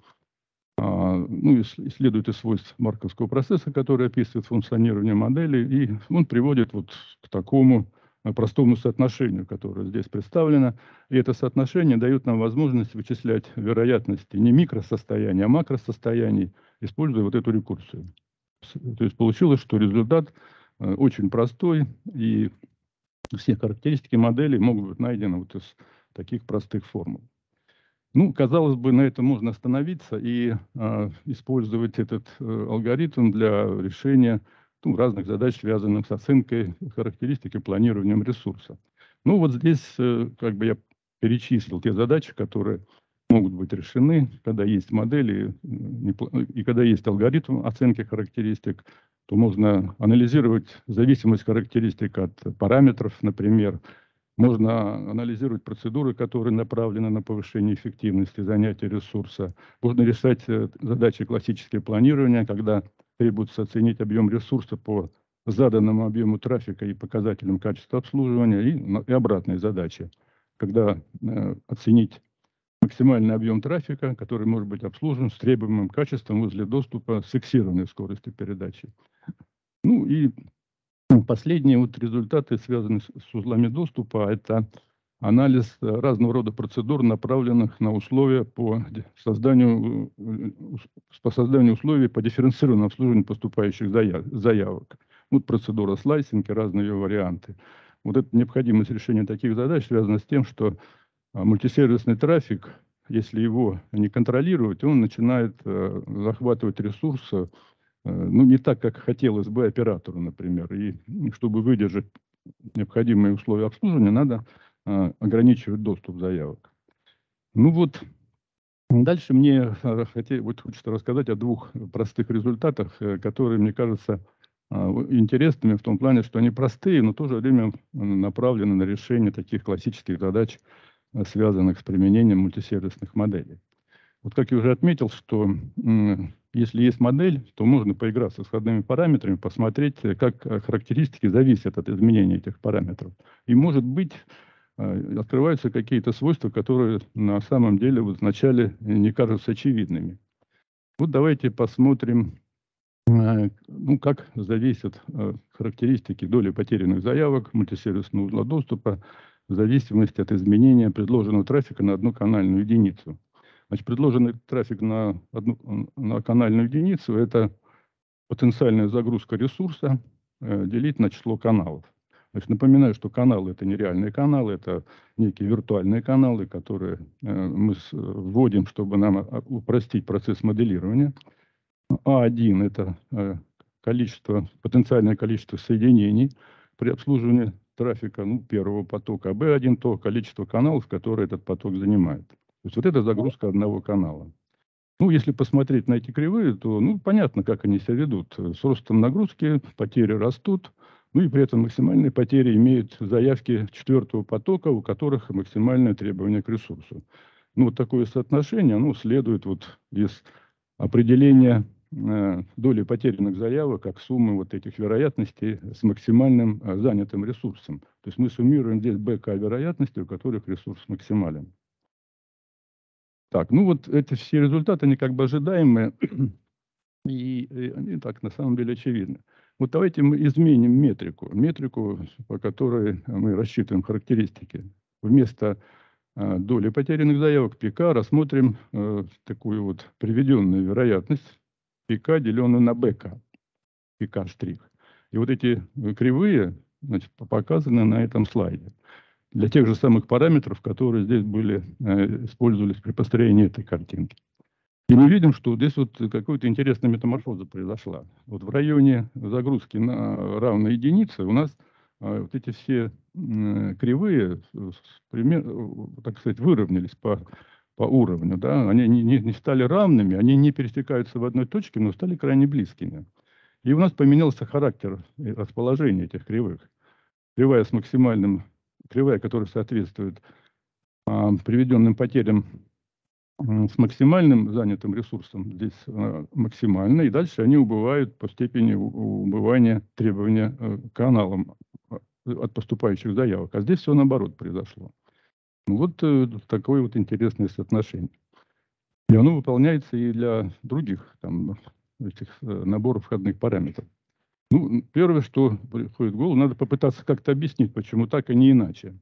исследует из свойств марковского процесса, который описывает функционирование модели, и он приводит вот к такому простому соотношению, которое здесь представлено. И это соотношение дает нам возможность вычислять вероятности не микросостояний, а макросостояний, используя вот эту рекурсию. То есть получилось, что результат очень простой, и все характеристики модели могут быть найдены вот из таких простых формул. Ну, казалось бы, на этом можно остановиться и использовать этот алгоритм для решения разных задач, связанных с оценкой характеристик и планированием ресурса. Ну, вот здесь как бы я перечислил те задачи, которые могут быть решены, когда есть модели и когда есть алгоритм оценки характеристик, то можно анализировать зависимость характеристик от параметров, например. Можно анализировать процедуры, которые направлены на повышение эффективности занятия ресурса. Можно решать задачи классического планирования, когда требуется оценить объем ресурса по заданному объему трафика и показателям качества обслуживания, и обратные задачи, когда оценить максимальный объем трафика, который может быть обслужен с требуемым качеством возле доступа с фиксированной скоростью передачи. Ну и последние вот результаты, связанные с узлами доступа, это анализ разного рода процедур, направленных на условия по созданию условий по дифференцированному обслуживанию поступающих заявок. Вот процедура слайсинг и разные ее варианты. Вот эта необходимость решения таких задач связана с тем, что мультисервисный трафик, если его не контролировать, он начинает захватывать ресурсы, не так, как хотелось бы оператору, например. И чтобы выдержать необходимые условия обслуживания, надо ограничивать доступ заявок. Ну вот, дальше мне хочется рассказать о двух простых результатах, которые, мне кажутся, интересными в том плане, что они простые, но в то же время направлены на решение таких классических задач, связанных с применением мультисервисных моделей. Вот как я уже отметил, что если есть модель, то можно поиграться с входными параметрами, посмотреть, как характеристики зависят от изменения этих параметров. И, может быть, открываются какие-то свойства, которые на самом деле вот вначале не кажутся очевидными. Вот давайте посмотрим, как зависят характеристики доли потерянных заявок мультисервисного узла доступа в зависимости от изменения предложенного трафика на одну канальную единицу. Значит, предложенный трафик на канальную единицу – это потенциальная загрузка ресурса делить на число каналов. Значит, напоминаю, что каналы – это не реальные каналы, это некие виртуальные каналы, которые мы вводим, чтобы нам упростить процесс моделирования. А1 – это потенциальное количество соединений при обслуживании трафика первого потока, а B1 – то количество каналов, которые этот поток занимает. То есть вот это загрузка одного канала. Если посмотреть на эти кривые, то понятно, как они себя ведут. С ростом нагрузки потери растут, и при этом максимальные потери имеют заявки четвертого потока, у которых максимальное требование к ресурсу. Вот такое соотношение, оно следует из определения доли потерянных заявок как суммы вот этих вероятностей с максимальным занятым ресурсом. То есть мы суммируем здесь БК вероятности, у которых ресурс максимален. Так, эти все результаты, они как бы ожидаемые, и они так на самом деле очевидны. Давайте мы изменим метрику, по которой мы рассчитываем характеристики. Вместо доли потерянных заявок ПК рассмотрим такую приведенную вероятность ПК, деленную на БК, ПК штрих. И эти кривые, значит, показаны на этом слайде для тех же самых параметров, которые здесь использовались при построении этой картинки. И мы видим, что здесь какая-то интересная метаморфоза произошла. В районе загрузки на равной единице у нас эти все кривые, так сказать, выровнялись по уровню. Да? Они не стали равными, они не пересекаются в одной точке, но стали крайне близкими. И у нас поменялся характер и расположение этих кривых. Кривая, которая соответствует приведенным потерям с максимальным занятым ресурсом, здесь максимально, и дальше они убывают по степени убывания требования к каналам от поступающих заявок. А здесь все наоборот произошло. Такое интересное соотношение. И оно выполняется и для других этих наборов входных параметров. Первое, что приходит в голову, надо попытаться как-то объяснить, почему так, а не иначе.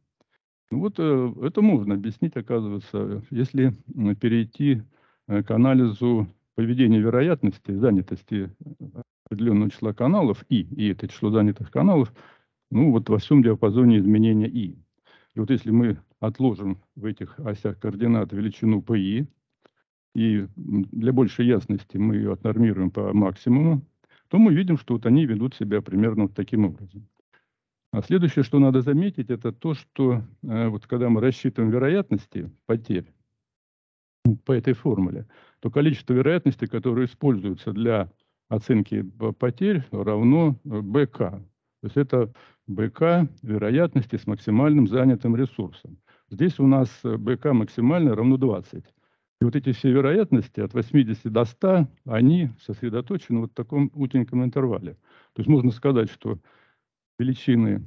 Это можно объяснить, оказывается, если перейти к анализу поведения вероятности занятости определенного числа каналов и это число занятых каналов, во всем диапазоне изменения И. И если мы отложим в этих осях координат величину ПИ, и для большей ясности мы ее отнормируем по максимуму, то мы видим, что они ведут себя примерно таким образом. А следующее, что надо заметить, это то, что когда мы рассчитываем вероятности потерь по этой формуле, то количество вероятностей, которые используются для оценки потерь, равно БК. То есть это БК вероятности с максимальным занятым ресурсом. Здесь у нас БК максимально равно 20. И эти все вероятности от 80 до 100, они сосредоточены в таком узеньком интервале. То есть можно сказать, что величины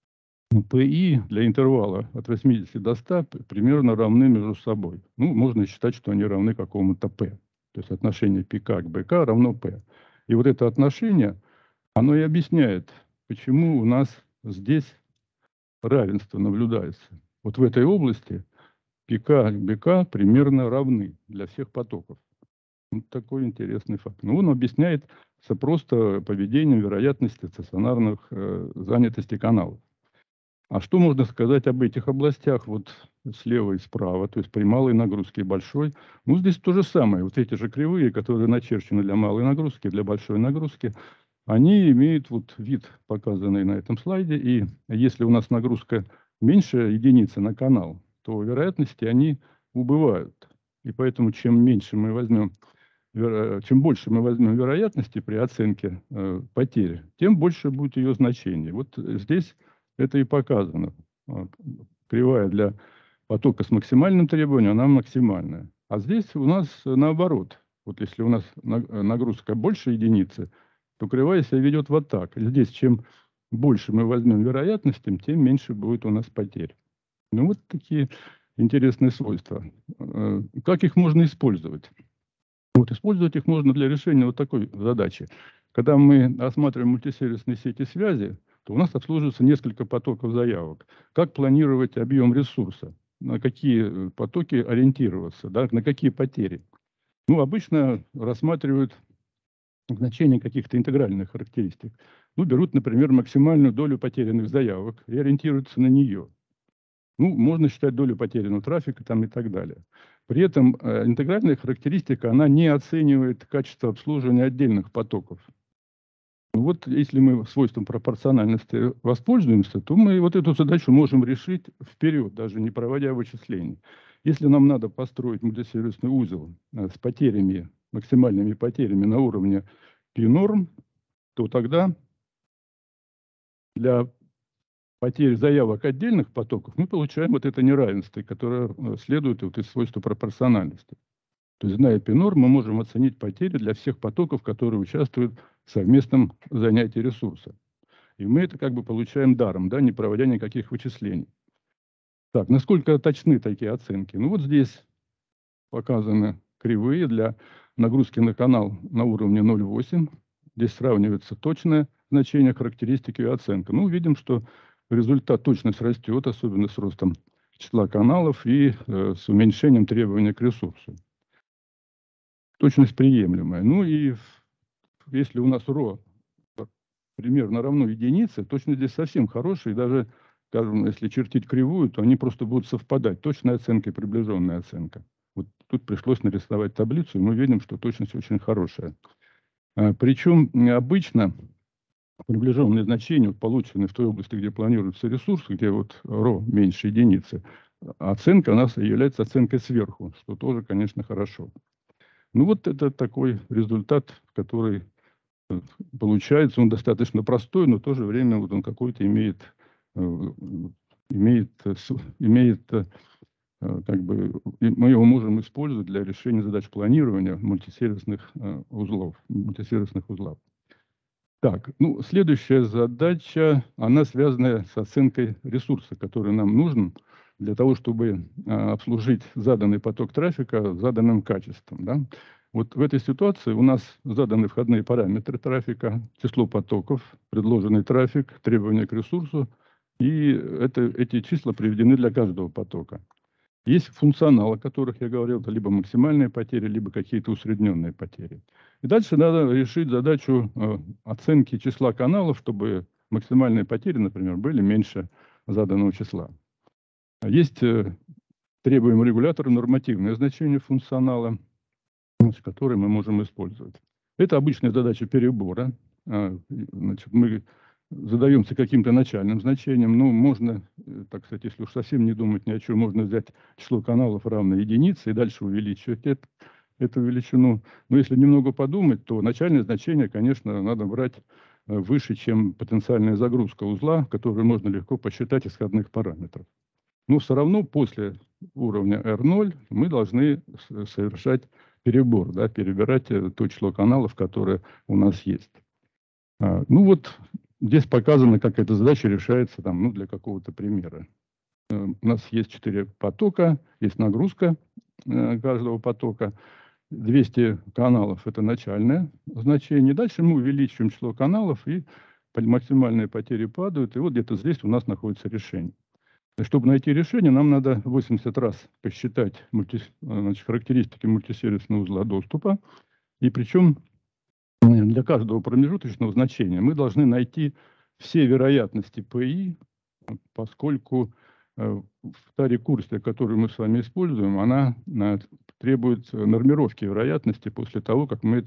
ПИ для интервала от 80 до 100 примерно равны между собой. Можно считать, что они равны какому-то P. То есть отношение ПК к БК равно P. И это отношение, оно и объясняет, почему у нас здесь равенство наблюдается. В этой области ПК к БК примерно равны для всех потоков. Такой интересный факт. Он объясняет просто поведением вероятности стационарных занятости каналов. А что можно сказать об этих областях слева и справа, то есть при малой нагрузке и большой? Здесь то же самое. Эти же кривые, которые начерчены для малой нагрузки, для большой нагрузки, они имеют вид, показанный на этом слайде. И если у нас нагрузка меньше единицы на канал, то вероятности они убывают. И поэтому чем больше мы возьмем вероятности при оценке потери, тем больше будет ее значение. Здесь это и показано. Кривая для потока с максимальным требованием, она максимальная. А здесь у нас наоборот. Если у нас нагрузка больше единицы, то кривая себя ведет так. И здесь чем больше мы возьмем вероятности, тем меньше будет у нас потерь. Такие интересные свойства. Как их можно использовать? Использовать их можно для решения такой задачи. Когда мы осматриваем мультисервисные сети связи, то у нас обслуживается несколько потоков заявок. Как планировать объем ресурса? На какие потоки ориентироваться? Да? На какие потери? Обычно рассматривают значение каких-то интегральных характеристик. Ну, берут, например, максимальную долю потерянных заявок и ориентируются на нее. Ну, можно считать долю потерянного трафика там и так далее. При этом интегральная характеристика, она не оценивает качество обслуживания отдельных потоков. Ну, вот если мы свойством пропорциональности воспользуемся, то мы вот эту задачу можем решить вперед, даже не проводя вычислений. Если нам надо построить мультисервисный узел с потерями, максимальными потерями на уровне P-норм, то тогда для потерь заявок отдельных потоков мы получаем вот это неравенство, которое следует вот из свойства пропорциональности. То есть, зная P-норм, мы можем оценить потери для всех потоков, которые участвуют в совместном занятии ресурса. И мы это как бы получаем даром, да, не проводя никаких вычислений. Так, насколько точны такие оценки? Ну вот здесь показаны кривые для нагрузки на канал на уровне 0,8. Здесь сравнивается точное значение характеристики и оценка. Ну, видим, что результат, точность растет, особенно с ростом числа каналов и с уменьшением требования к ресурсу. Точность приемлемая. Ну и если у нас ρ примерно равно единице, точность здесь совсем хорошая. И даже, скажем, если чертить кривую, то они просто будут совпадать. Точная оценка и приближенная оценка. Вот тут пришлось нарисовать таблицу, и мы видим, что точность очень хорошая. Причем обычно приближенные значения, полученные в той области, где планируется ресурс, где вот ρ меньше единицы, оценка у нас является оценкой сверху, что тоже, конечно, хорошо. Ну вот это такой результат, который получается. Он достаточно простой, но в то же время вот он какой-то имеет как бы, мы его можем использовать для решения задач планирования мультисервисных узлов. Так, ну, следующая задача, она связана с оценкой ресурса, который нам нужен для того, чтобы обслужить заданный поток трафика заданным качеством. Да? Вот в этой ситуации у нас заданы входные параметры трафика, число потоков, предложенный трафик, требования к ресурсу, и эти числа приведены для каждого потока. Есть функционал, о которых я говорил, это либо максимальные потери, либо какие-то усредненные потери. И дальше надо решить задачу оценки числа каналов, чтобы максимальные потери, например, были меньше заданного числа. Есть требуемый регулятор, нормативное значение функционала, который мы можем использовать. Это обычная задача перебора. Значит, мы задаемся каким-то начальным значением. Ну, можно, так сказать, если уж совсем не думать ни о чем, можно взять число каналов равно единице и дальше увеличивать эту величину. Но если немного подумать, то начальное значение, конечно, надо брать выше, чем потенциальная загрузка узла, которую можно легко посчитать исходных параметров. Но все равно после уровня R0 мы должны совершать перебор, да, перебирать то число каналов, которое у нас есть. Ну вот здесь показано, как эта задача решается там, ну, для какого-то примера. У нас есть 4 потока, есть нагрузка каждого потока. 200 каналов – это начальное значение. Дальше мы увеличиваем число каналов, и максимальные потери падают. И вот где-то здесь у нас находится решение. Чтобы найти решение, нам надо 80 раз посчитать характеристики мультисервисного узла доступа. И причем для каждого промежуточного значения мы должны найти все вероятности ПИ, поскольку та рекурсия, которую мы с вами используем, она требует нормировки вероятности после того, как мы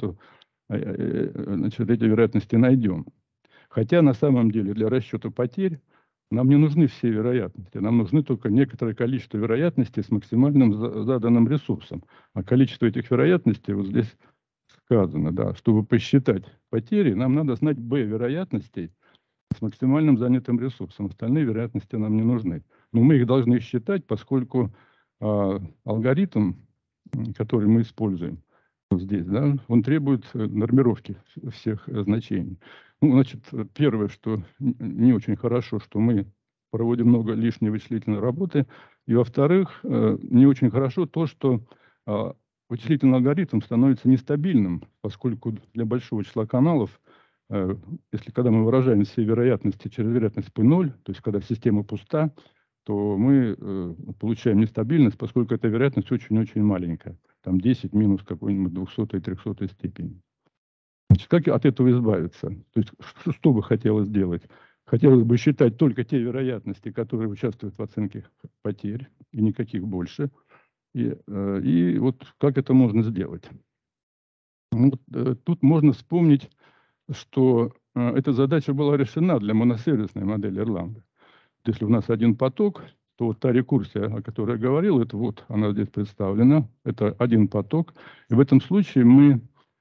эти вероятности найдем. Хотя на самом деле для расчета потерь нам не нужны все вероятности, нам нужны только некоторое количество вероятностей с максимальным заданным ресурсом. А количество этих вероятностей вот здесь сказано, да, чтобы посчитать потери, нам надо знать b вероятностей с максимальным занятым ресурсом. Остальные вероятности нам не нужны. Но мы их должны считать, поскольку алгоритм, который мы используем здесь, да, он требует нормировки всех значений. Ну, значит, первое, что не очень хорошо, что мы проводим много лишней вычислительной работы. И, во-вторых, не очень хорошо то, что вычислительный алгоритм становится нестабильным, поскольку для большого числа каналов, когда мы выражаем все вероятности через вероятность P0, то есть когда система пуста, то мы получаем нестабильность, поскольку эта вероятность очень-очень маленькая. Там 10 минус какой-нибудь 200-300 степени. Значит, как от этого избавиться? То есть, что бы хотелось сделать? Хотелось бы считать только те вероятности, которые участвуют в оценке потерь, и никаких больше. И вот как это можно сделать? Ну, тут можно вспомнить, что эта задача была решена для моносервисной модели Erlang. Если у нас один поток, то вот та рекурсия, о которой я говорил, это вот она здесь представлена, это один поток. И в этом случае мы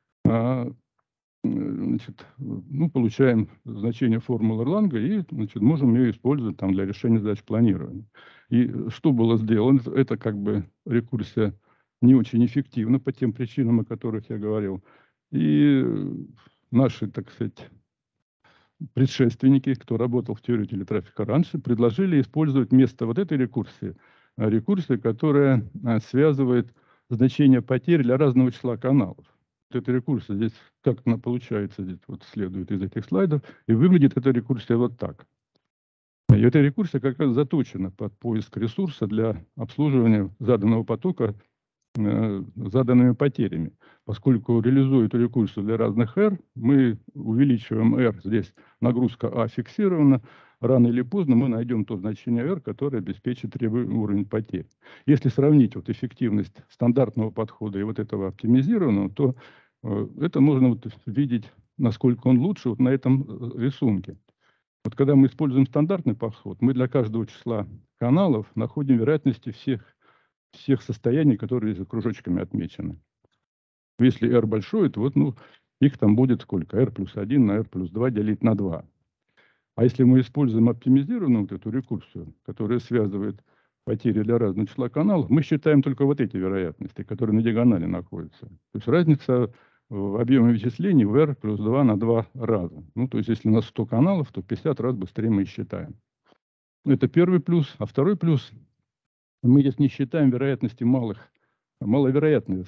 значит, ну, получаем значение формулы Erlang и, значит, можем ее использовать там, для решения задач планирования. И что было сделано? Это как бы рекурсия не очень эффективна по тем причинам, о которых я говорил. И наши, так сказать, предшественники, кто работал в теории телетрафика раньше, предложили использовать вместо вот этой рекурсии, рекурсию, которая связывает значение потерь для разного числа каналов. Вот эта рекурсия здесь, как она получается, здесь вот следует из этих слайдов, и выглядит эта рекурсия вот так. И эта рекурсия как раз заточена под поиск ресурса для обслуживания заданного потока заданными потерями. Поскольку реализуя эту рекурсию для разных R, мы увеличиваем R, здесь нагрузка A фиксирована, рано или поздно мы найдем то значение R, которое обеспечит требуемый уровень потерь. Если сравнить вот эффективность стандартного подхода и вот этого оптимизированного, то это можно вот видеть, насколько он лучше вот на этом рисунке. Вот когда мы используем стандартный подход, мы для каждого числа каналов находим вероятности всех состояний, которые здесь кружочками отмечены. Если R большой, то вот, ну, их там будет сколько? R плюс 1 на R плюс 2 делить на 2. А если мы используем оптимизированную вот эту рекурсию, которая связывает потери для разных числа каналов, мы считаем только вот эти вероятности, которые на диагонали находятся. То есть разница в объеме вычислений в R плюс 2 на 2 раза. Ну, то есть если у нас 100 каналов, то 50 раз быстрее мы их считаем. Это первый плюс. А второй плюс – мы здесь не считаем вероятности маловероятных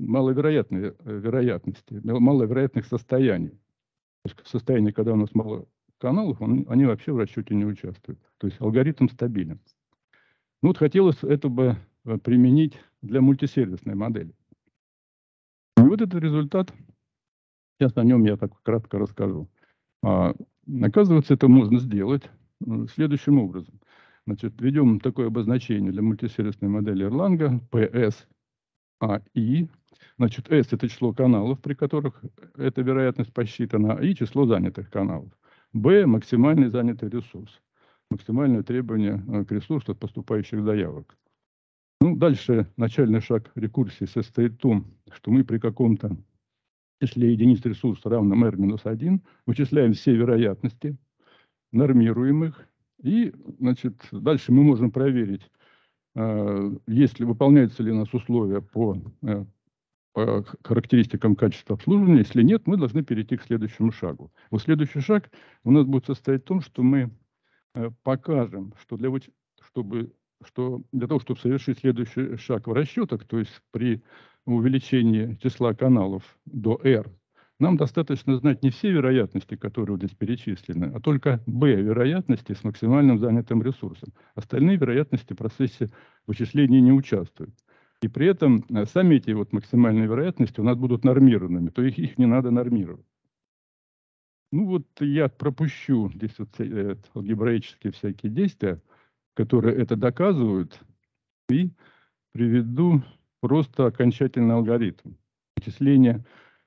состояний. То есть состояние, когда у нас мало каналов, они вообще в расчете не участвуют. То есть алгоритм стабилен. Ну вот хотелось это бы применить для мультисервисной модели. И вот этот результат, сейчас о нем я так кратко расскажу. Оказывается, это можно сделать следующим образом. Значит, введем такое обозначение для мультисервисной модели Erlang, PSAI. Значит, S – это число каналов, при которых эта вероятность посчитана, и число занятых каналов. B – максимальный занятый ресурс, максимальное требование к ресурсу от поступающих заявок. Ну, дальше начальный шаг рекурсии состоит в том, что мы при каком-то числе единиц ресурса равном R-1 вычисляем все вероятности, нормируем их. И, значит, дальше мы можем проверить, если выполняются ли у нас условия по характеристикам качества обслуживания. Если нет, мы должны перейти к следующему шагу. Вот следующий шаг у нас будет состоять в том, что мы покажем, что для того, чтобы совершить следующий шаг в расчетах, то есть при увеличении числа каналов до R, нам достаточно знать не все вероятности, которые вот здесь перечислены, а только B вероятности с максимальным занятым ресурсом. Остальные вероятности в процессе вычислений не участвуют. И при этом сами эти вот максимальные вероятности у нас будут нормированными, то их не надо нормировать. Ну вот я пропущу здесь вот алгебраические всякие действия, которые это доказывают, и приведу просто окончательный алгоритм вычисления,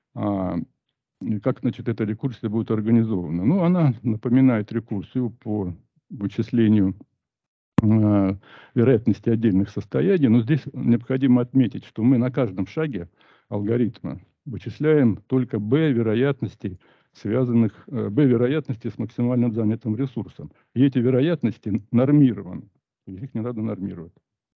как, значит, эта рекурсия будет организована. Ну, она напоминает рекурсию по вычислению вероятности отдельных состояний, но здесь необходимо отметить, что мы на каждом шаге алгоритма вычисляем только B вероятностей, связанных B вероятности с максимальным занятым ресурсом. И эти вероятности нормированы. Их не надо нормировать.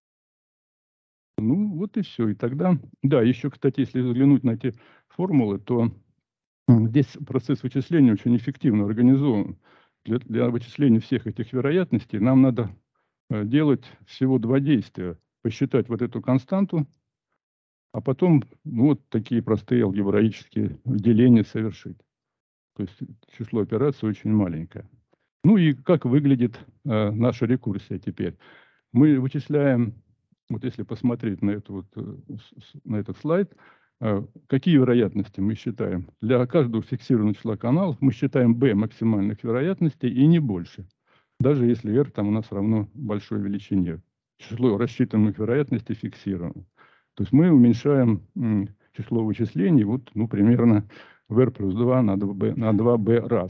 Ну, вот и все. И тогда, да, еще, кстати, если взглянуть на эти формулы, то здесь процесс вычисления очень эффективно организован. Для вычисления всех этих вероятностей нам надо делать всего два действия. Посчитать вот эту константу, а потом вот такие простые алгебраические деления совершить. То есть число операций очень маленькое. Ну и как выглядит наша рекурсия теперь? Мы вычисляем, вот если посмотреть на этот слайд, Какие вероятности мы считаем? Для каждого фиксированного числа каналов мы считаем b максимальных вероятностей и не больше, даже если r там у нас равно большой величине. Число рассчитанных вероятностей фиксировано. То есть мы уменьшаем число вычислений вот, ну, примерно в r плюс 2 на 2b раз.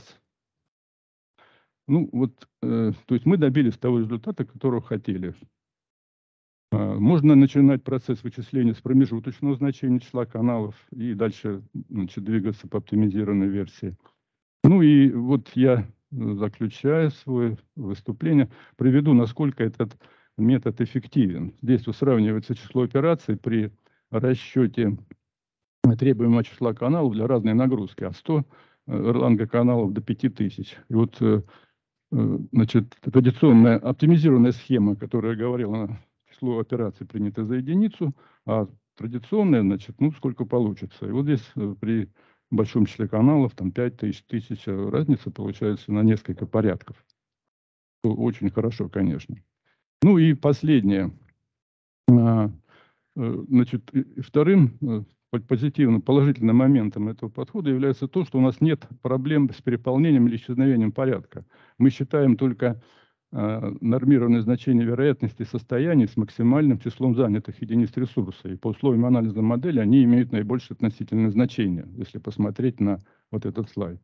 Ну, вот, то есть мы добились того результата, которого хотели. Можно начинать процесс вычисления с промежуточного значения числа каналов и дальше, значит, двигаться по оптимизированной версии. Ну и вот я, заключая свое выступление, приведу, насколько этот метод эффективен. Здесь вот сравнивается число операций при расчете требуемого числа каналов для разной нагрузки, от 100 Erlang каналов до 5000. И вот, значит, традиционная оптимизированная схема, которая говорила, число операций принято за единицу, а традиционная, значит, ну, сколько получится. И вот здесь при большом числе каналов, там 5000, 1000, разница получается на несколько порядков. Очень хорошо, конечно. Ну и последнее. Значит, вторым позитивным, положительным моментом этого подхода является то, что у нас нет проблем с переполнением или исчезновением порядка. Мы считаем только нормированное значение вероятности состояний с максимальным числом занятых единиц ресурса. И по условиям анализа модели они имеют наибольшее относительное значение, если посмотреть на вот этот слайд.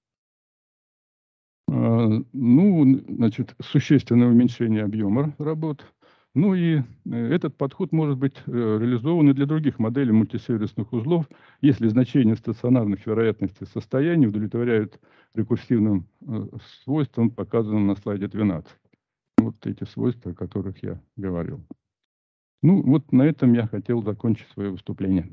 Ну, значит, существенное уменьшение объема работ. Ну и этот подход может быть реализован и для других моделей мультисервисных узлов, если значения стационарных вероятностей состояний удовлетворяют рекурсивным свойствам, показанным на слайде 12. Вот эти свойства, о которых я говорил. Ну, вот на этом я хотел закончить свое выступление.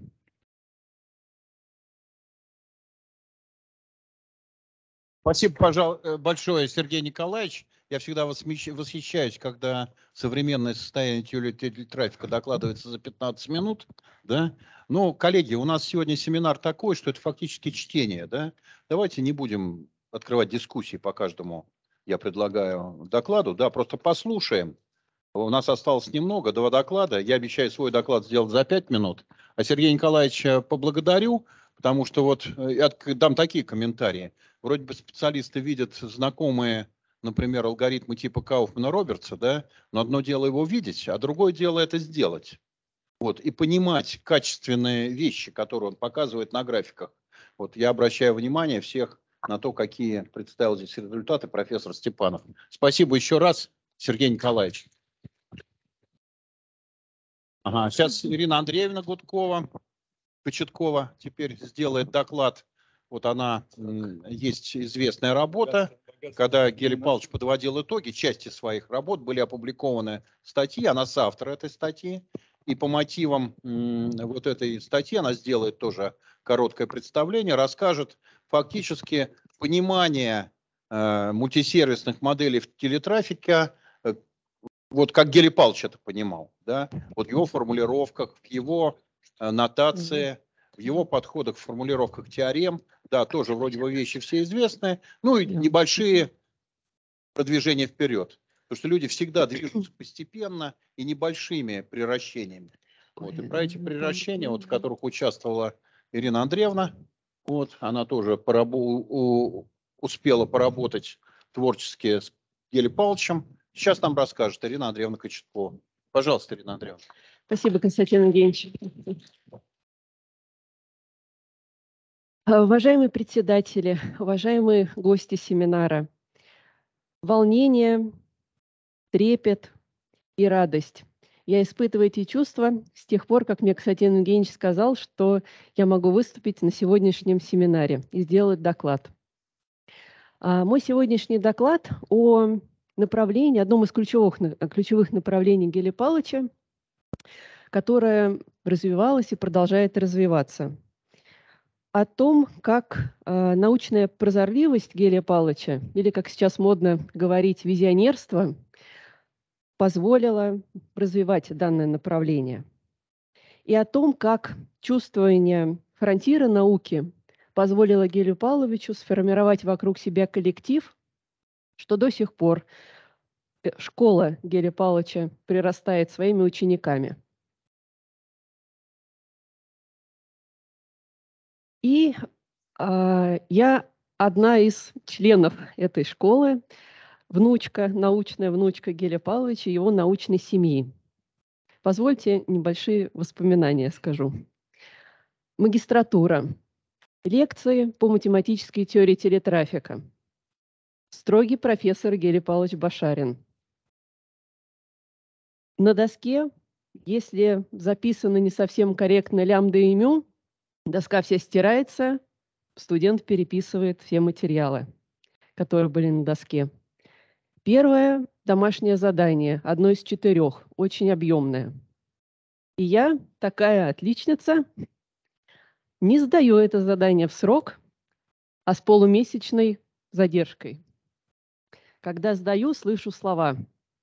Спасибо, большое, Сергей Николаевич. Я всегда восхищаюсь, когда современное состояние трафика докладывается за 15 минут. Да? Но, коллеги, у нас сегодня семинар такой, что это фактически чтение. Да? Давайте не будем открывать дискуссии по каждому, я предлагаю, докладу. Да, просто послушаем. У нас осталось немного, 2 доклада. Я обещаю свой доклад сделать за 5 минут. А Сергея Николаевича поблагодарю, потому что вот я дам такие комментарии. Вроде бы специалисты видят знакомые, например, алгоритмы типа Кауфмана-Робертса, да, но одно дело его видеть, а другое дело это сделать. Вот, и понимать качественные вещи, которые он показывает на графиках. Вот я обращаю внимание всех на то, какие представил здесь результаты профессор Степанов. Спасибо еще раз, Сергей Николаевич. Ага, сейчас Ирина Андреевна Кочеткова теперь сделает доклад. Вот она, есть известная работа, когда Гелий Павлович подводил итоги, части своих работ были опубликованы статьи, она соавтор этой статьи, и по мотивам вот этой статьи она сделает тоже короткое представление, расскажет фактически понимание мультисервисных моделей в телетрафике, вот как Гелий Павлович это понимал, да, вот в его формулировках, в его нотации, в его подходах, в формулировках теорем, да, тоже вроде бы вещи все известные, ну и небольшие продвижения вперед, потому что люди всегда движутся постепенно и небольшими приращениями. Вот, и про эти приращения, вот, в которых участвовала Ирина Андреевна, вот, она тоже успела поработать творчески с Гелием Павловичем. Сейчас нам расскажет Ирина Андреевна Кочеткова. Пожалуйста, Ирина Андреевна. Спасибо, Константин Евгеньевич. Уважаемые председатели, уважаемые гости семинара, волнение, трепет и радость. Я испытываю эти чувства с тех пор, как мне Константин Евгеньевич сказал, что я могу выступить на сегодняшнем семинаре и сделать доклад. Мой сегодняшний доклад о направлении, одном из ключевых направлений Гелия Павловича, которое развивалось и продолжает развиваться. О том, как научная прозорливость Гелия Павловича, или, как сейчас модно говорить, визионерство, позволило развивать данное направление. И о том, как чувствование фронтира науки позволило Гелию Павловичу сформировать вокруг себя коллектив, что до сих пор школа Гелия Павловича прирастает своими учениками. И я одна из членов этой школы, внучка, научная внучка Гелия Павловича и его научной семьи. Позвольте небольшие воспоминания скажу. Магистратура. Лекции по математической теории телетрафика. Строгий профессор Гелий Павлович Башарин. На доске, если записано не совсем корректно лямбда и мю, доска вся стирается, студент переписывает все материалы, которые были на доске. Первое домашнее задание, одно из 4, очень объемное. И я, такая отличница, не сдаю это задание в срок, а с полумесячной задержкой. Когда сдаю, слышу слова,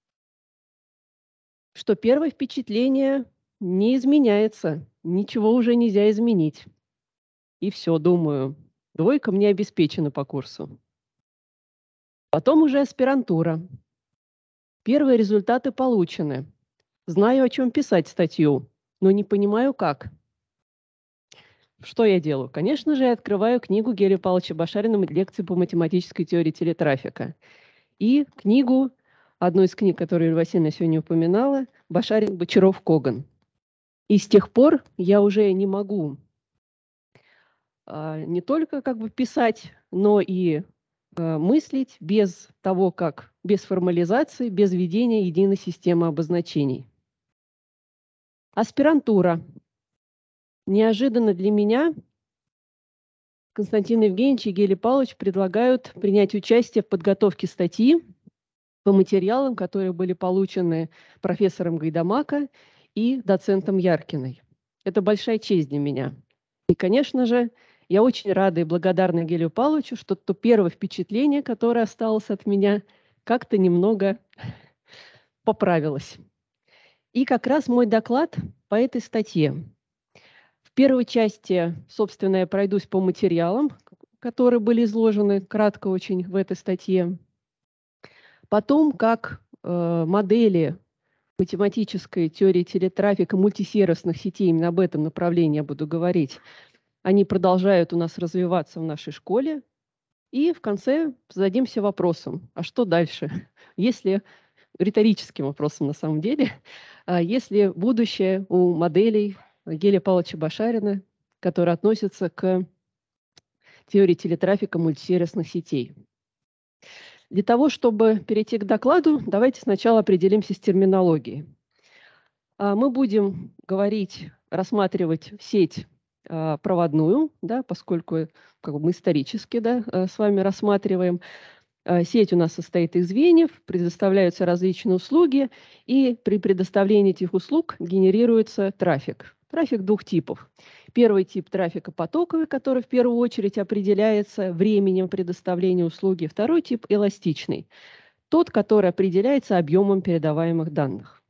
что первое впечатление не изменяется, ничего уже нельзя изменить. И все, думаю, 2 мне обеспечена по курсу. Потом уже аспирантура. Первые результаты получены. Знаю, о чем писать статью, но не понимаю, как. Что я делаю? Конечно же, я открываю книгу Гелия Павловича Башарина «Лекции по математической теории телетрафика». И книгу, одну из книг, которую Юлия Васильевна сегодня упоминала, Башарин, Бочаров, Коган. И с тех пор я уже не могу не только писать, но и мыслить без того, без формализации, без введения единой системы обозначений. Аспирантура. Неожиданно для меня Константин Евгеньевич и Гелий Павлович предлагают принять участие в подготовке статьи по материалам, которые были получены профессором Гайдамака и доцентом Яркиной. Это большая честь для меня. И, конечно же, я очень рада и благодарна Гелию Павловичу, что то первое впечатление, которое осталось от меня, как-то немного поправилось. И как раз мой доклад по этой статье. В первой части, собственно, я пройдусь по материалам, которые были изложены кратко очень в этой статье. Потом, как модели математической теории телетрафика мультисервисных сетей, именно об этом направлении я буду говорить, они продолжают у нас развиваться в нашей школе. И в конце зададимся вопросом, а что дальше? Если риторическим вопросом на самом деле, если будущее у моделей Гелия Павловича Башарина, которые относятся к теории телетрафика мультисервисных сетей. Для того, чтобы перейти к докладу, давайте сначала определимся с терминологией. Мы будем рассматривать сеть проводную, да, поскольку мы исторически с вами рассматриваем. Сеть у нас состоит из звеньев, предоставляются различные услуги, и при предоставлении этих услуг генерируется трафик. Трафик 2 типов. Первый тип трафика потоковый, который в первую очередь определяется временем предоставления услуги. Второй тип эластичный, тот, который определяется объемом передаваемых данных.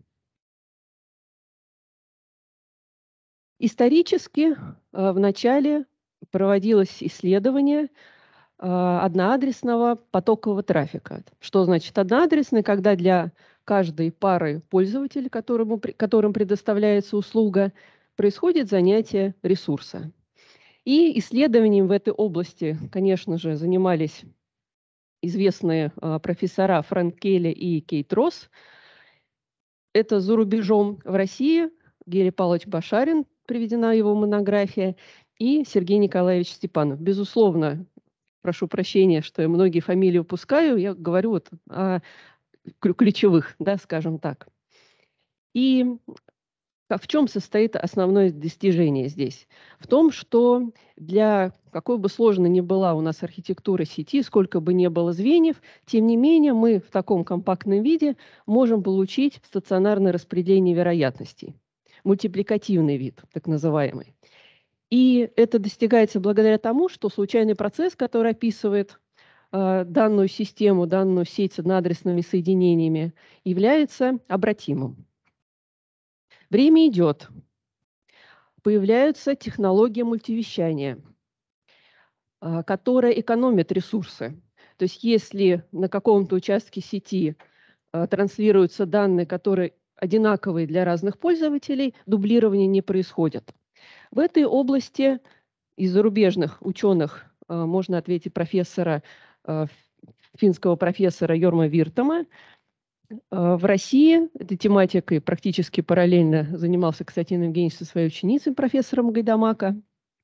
Исторически вначале проводилось исследование одноадресного потокового трафика. Что значит одноадресный? Когда для каждой пары пользователей, которым предоставляется услуга, происходит занятие ресурса. И исследованием в этой области, конечно же, занимались известные профессора Фрэнк Келли и Кейт Росс. Это за рубежом. В России Гелий Павлович Башарин, приведена его монография, и Сергей Николаевич Степанов. Безусловно, прошу прощения, что я многие фамилии упускаю, я говорю о ключевых, скажем так. И в чем состоит основное достижение здесь? В том, что для какой бы сложной ни была у нас архитектура сети, сколько бы ни было звеньев, тем не менее мы в таком компактном виде можем получить стационарное распределение вероятностей, мультипликативный вид, так называемый. И это достигается благодаря тому, что случайный процесс, который описывает данную систему, данную сеть с одноадресными соединениями, является обратимым. Время идет. Появляются технологии мультивещания, которая экономит ресурсы. То есть если на каком-то участке сети транслируются данные, которые одинаковые для разных пользователей, дублирование не происходит. В этой области из зарубежных ученых можно ответить финского профессора Йорма Виртама. В России этой тематикой практически параллельно занимался Константин Евгеньевич со своей ученицей, профессором Гайдамака.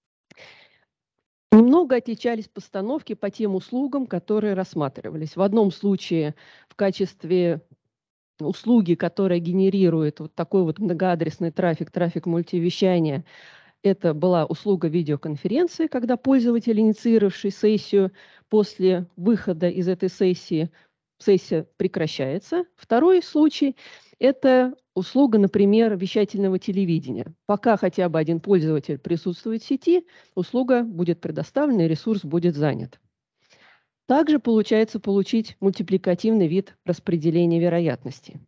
Немного отличались постановки по тем услугам, которые рассматривались. В одном случае в качестве услуги, которая генерирует вот такой вот многоадресный трафик, трафик мультивещания, это была услуга видеоконференции, когда пользователь, инициировавший сессию, после выхода из этой сессия прекращается. Второй случай – это услуга, например, вещательного телевидения. Пока хотя бы один пользователь присутствует в сети, услуга будет предоставлена, и ресурс будет занят. Также получается получить мультипликативный вид распределения вероятности.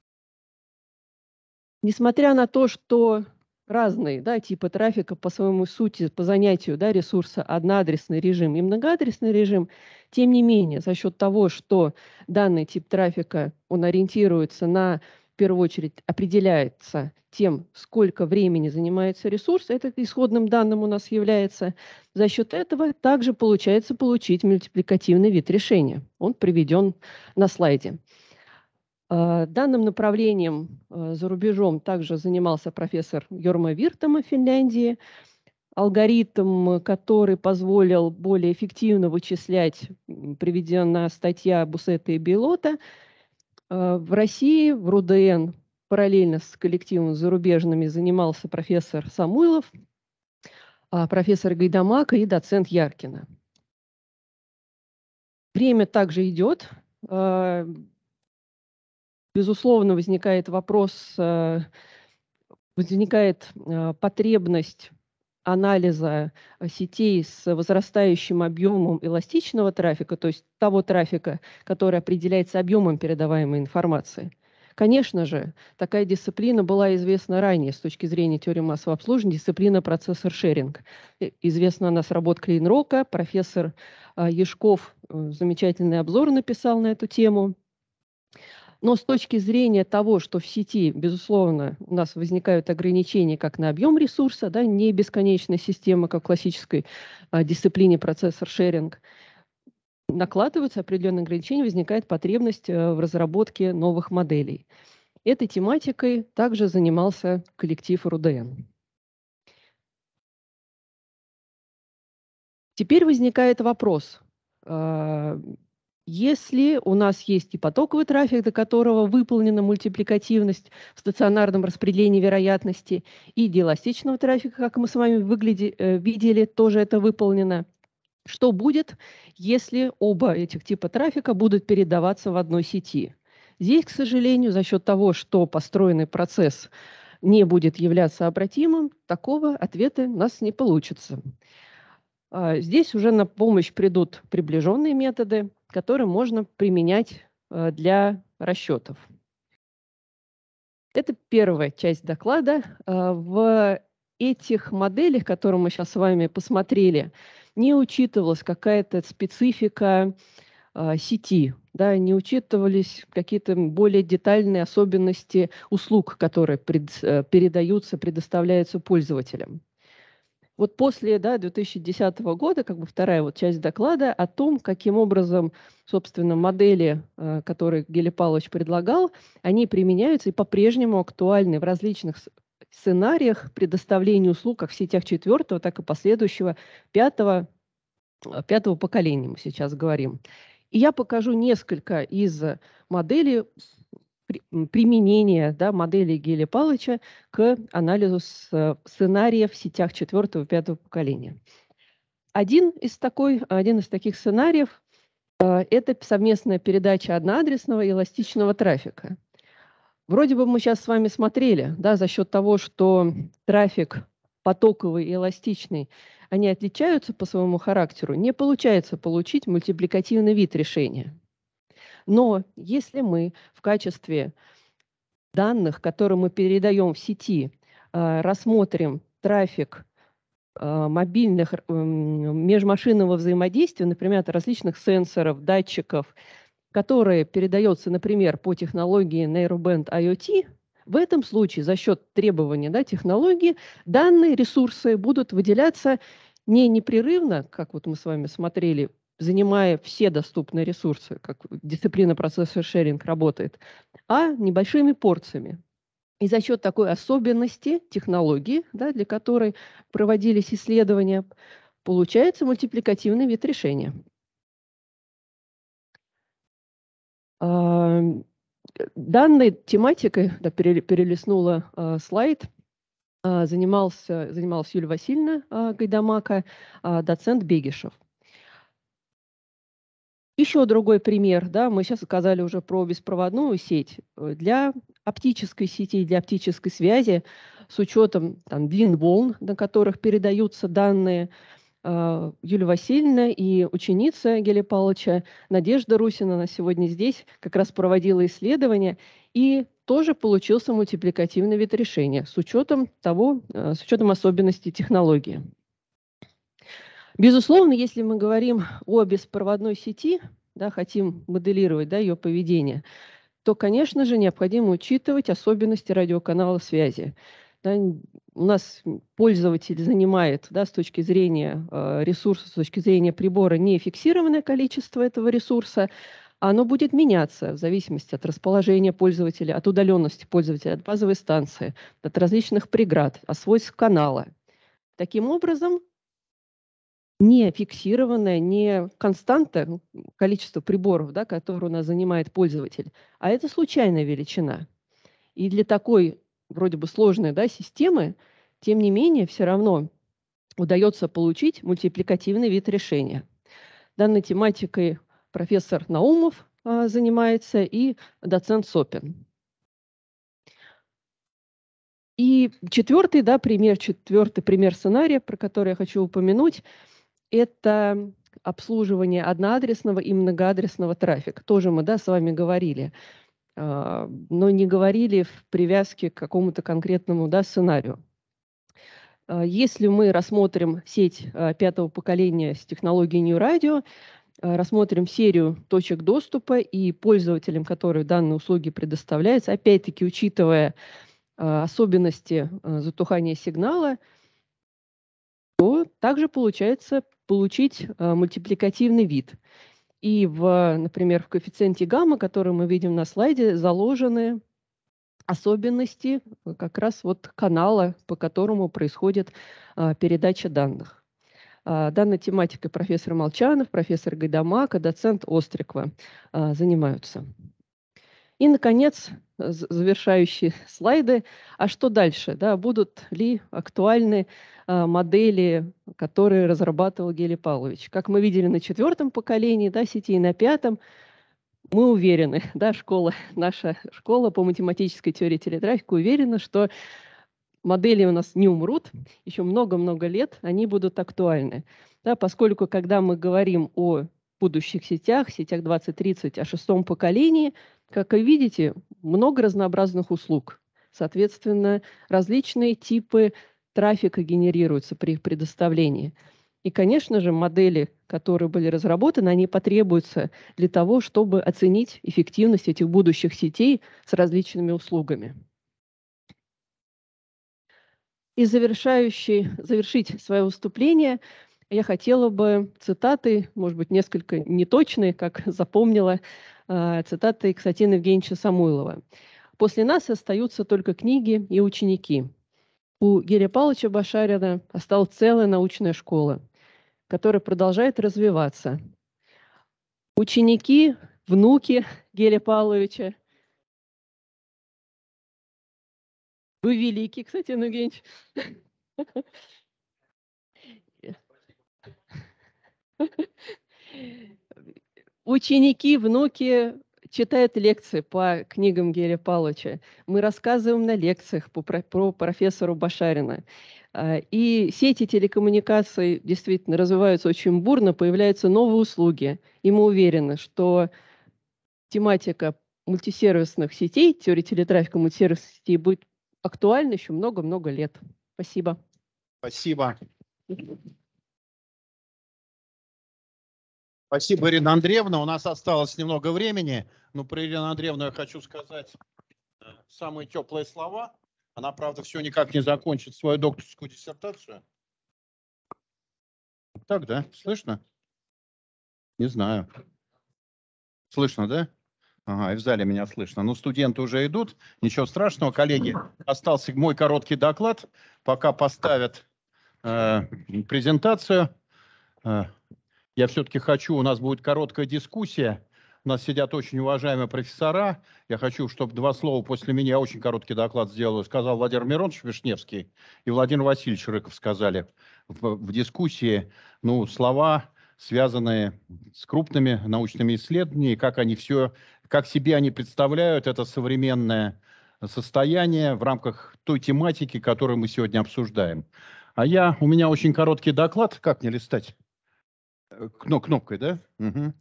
Несмотря на то, что разные типы трафика по своему сути, по занятию ресурса, одноадресный режим и многоадресный режим, тем не менее, за счет того, что данный тип трафика, он ориентируется на, в первую очередь, определяется тем, сколько времени занимается ресурс, это исходным данным у нас является, за счет этого также получается получить мультипликативный вид решения. Он приведен на слайде. Данным направлением за рубежом также занимался профессор Йорма Виртама в Финляндии. Алгоритм, который позволил более эффективно вычислять, приведена статья Буссета и Белота. В России, в РУДН, параллельно с коллективом зарубежными занимался профессор Самойлов, профессор Гайдамака и доцент Яркина. Время также идет. Безусловно, возникает вопрос, возникает потребность анализа сетей с возрастающим объемом эластичного трафика, то есть того трафика, который определяется объемом передаваемой информации. Конечно же, такая дисциплина была известна ранее с точки зрения теории массового обслуживания, дисциплина процессор-шеринг. Известна она с работ Клейнрока, профессор Яшков замечательный обзор написал на эту тему. Но с точки зрения того, что в сети, безусловно, у нас возникают ограничения как на объем ресурса, не бесконечная система, как в классической дисциплине процессор-шеринг, накладываются определенные ограничения, возникает потребность в разработке новых моделей. Этой тематикой также занимался коллектив РУДН. Теперь возникает вопрос. Если у нас есть и потоковый трафик, до которого выполнена мультипликативность в стационарном распределении вероятности, и диэластичного трафика, как мы с вами видели, тоже это выполнено, что будет, если оба этих типа трафика будут передаваться в одной сети? Здесь, к сожалению, за счет того, что построенный процесс не будет являться обратимым, такого ответа у нас не получится. Здесь уже на помощь придут приближенные методы, которые можно применять для расчетов. Это первая часть доклада. В этих моделях, которые мы сейчас с вами посмотрели, не учитывалась какая-то специфика сети, не учитывались какие-то более детальные особенности услуг, которые предоставляются пользователям. Вот после 2010 года, вторая часть доклада о том, каким образом, собственно, модели, которые Гелий Павлович предлагал, они применяются и по-прежнему актуальны в различных сценариях предоставления услуг как в сетях 4-го, так и последующего 5-го поколения, мы сейчас говорим. И я покажу несколько из моделей, применения моделей Гелия Павловича к анализу сценариев в сетях 4-го и 5-го поколения. Один из таких сценариев – это совместная передача одноадресного и эластичного трафика. Вроде бы мы сейчас с вами смотрели, за счет того, что трафик потоковый и эластичный, они отличаются по своему характеру, не получается получить мультипликативный вид решения. Но если мы в качестве данных, которые мы передаем в сети, рассмотрим трафик мобильных межмашинного взаимодействия, например, от различных сенсоров, датчиков, которые передаются, например, по технологии Narrowband IoT, в этом случае за счет требования технологии данные ресурсы будут выделяться не непрерывно, как вот мы с вами смотрели, занимая все доступные ресурсы, как дисциплина процессор шеринг работает, а небольшими порциями. И за счет такой особенности технологии, да, для которой проводились исследования, получается мультипликативный вид решения. Данной тематикой, да, перелистнула слайд, занималась Юлия Васильевна Гайдамака, доцент Бегишев. Еще другой пример, да, мы сейчас сказали уже про беспроводную сеть. Для оптической сети, для оптической связи с учетом длин волн, на которых передаются данные, Юлия Васильевна и ученица Гелия Павловича Надежда Русина, она сегодня здесь, как раз проводила исследования, и тоже получился мультипликативный вид решения с учетом особенностей технологии. Безусловно, если мы говорим о беспроводной сети, да, хотим моделировать, да, ее поведение, то, конечно же, необходимо учитывать особенности радиоканала связи. Да, у нас пользователь занимает, да, с точки зрения ресурса, с точки зрения прибора, не фиксированное количество этого ресурса, оно будет меняться в зависимости от расположения пользователя, от удаленности пользователя, от базовой станции, от различных преград, от свойств канала. Таким образом, не фиксированная, не константа количество приборов, да, которые у нас занимает пользователь, а это случайная величина. И для такой вроде бы сложной, да, системы, тем не менее, все равно удается получить мультипликативный вид решения. Данной тематикой профессор Наумов занимается и доцент Сопин. И четвертый пример сценария, про который я хочу упомянуть, это обслуживание одноадресного и многоадресного трафика. Тоже мы, да, с вами говорили, но не говорили в привязке к какому-то конкретному, да, сценарию. Если мы рассмотрим сеть 5-го поколения с технологией New Radio, рассмотрим серию точек доступа и пользователям, которые данные услуги предоставляются, опять-таки учитывая особенности затухания сигнала, то также получается получить мультипликативный вид. И, например, в коэффициенте гамма, который мы видим на слайде, заложены особенности как раз вот канала, по которому происходит передача данных. Данной тематикой профессор Молчанов, профессор Гайдамака, доцент Острикова занимаются. И, наконец, завершающие слайды. А что дальше? Да, будут ли актуальны модели, которые разрабатывал Гелий Павлович? Как мы видели на 4-м поколении, да, сети, и на 5-м, мы уверены, да, наша школа по математической теории телетрафика уверена, что модели у нас не умрут, еще много-много лет они будут актуальны. Да, поскольку, когда мы говорим о будущих сетях 2030, о 6-м поколении, как вы видите, много разнообразных услуг. Соответственно, различные типы трафика генерируются при их предоставлении. И, конечно же, модели, которые были разработаны, они потребуются для того, чтобы оценить эффективность этих будущих сетей с различными услугами. И завершить свое выступление я хотела бы цитаты, может быть, несколько неточные, как запомнила, цитаты Константина Евгеньевича Самойлова. «После нас остаются только книги и ученики. У Гелия Павловича Башарина осталась целая научная школа, которая продолжает развиваться. Ученики, внуки Гелия Павловича». Вы великий, Константин Евгеньевич. Ученики, внуки читают лекции по книгам Гелия Павловича. Мы рассказываем на лекциях про профессора Башарина. И сети телекоммуникаций действительно развиваются очень бурно, появляются новые услуги. И мы уверены, что тематика мультисервисных сетей, теория телетрафика мультисервисных сетей будет актуальна еще много-много лет. Спасибо. Спасибо. Спасибо, Ирина Андреевна. У нас осталось немного времени, но про Ирину Андреевну я хочу сказать самые теплые слова. Она, правда, все никак не закончит свою докторскую диссертацию. так, да? Слышно? Не знаю. Слышно, да? Ага, и в зале меня слышно. Ну, студенты уже идут. Ничего страшного, коллеги. Остался мой короткий доклад. Пока поставят презентацию. Я все-таки хочу, у нас будет короткая дискуссия. У нас сидят очень уважаемые профессора. Я хочу, чтобы 2 слова после меня, очень короткий доклад сделаю, сказал Владимир Миронович Вишневский и Владимир Васильевич Рыков сказали в дискуссии, ну, слова, связанные с крупными научными исследованиями, как себе они представляют это современное состояние в рамках той тематики, которую мы сегодня обсуждаем. У меня очень короткий доклад. Как мне листать? Кнопкой, да? Угу.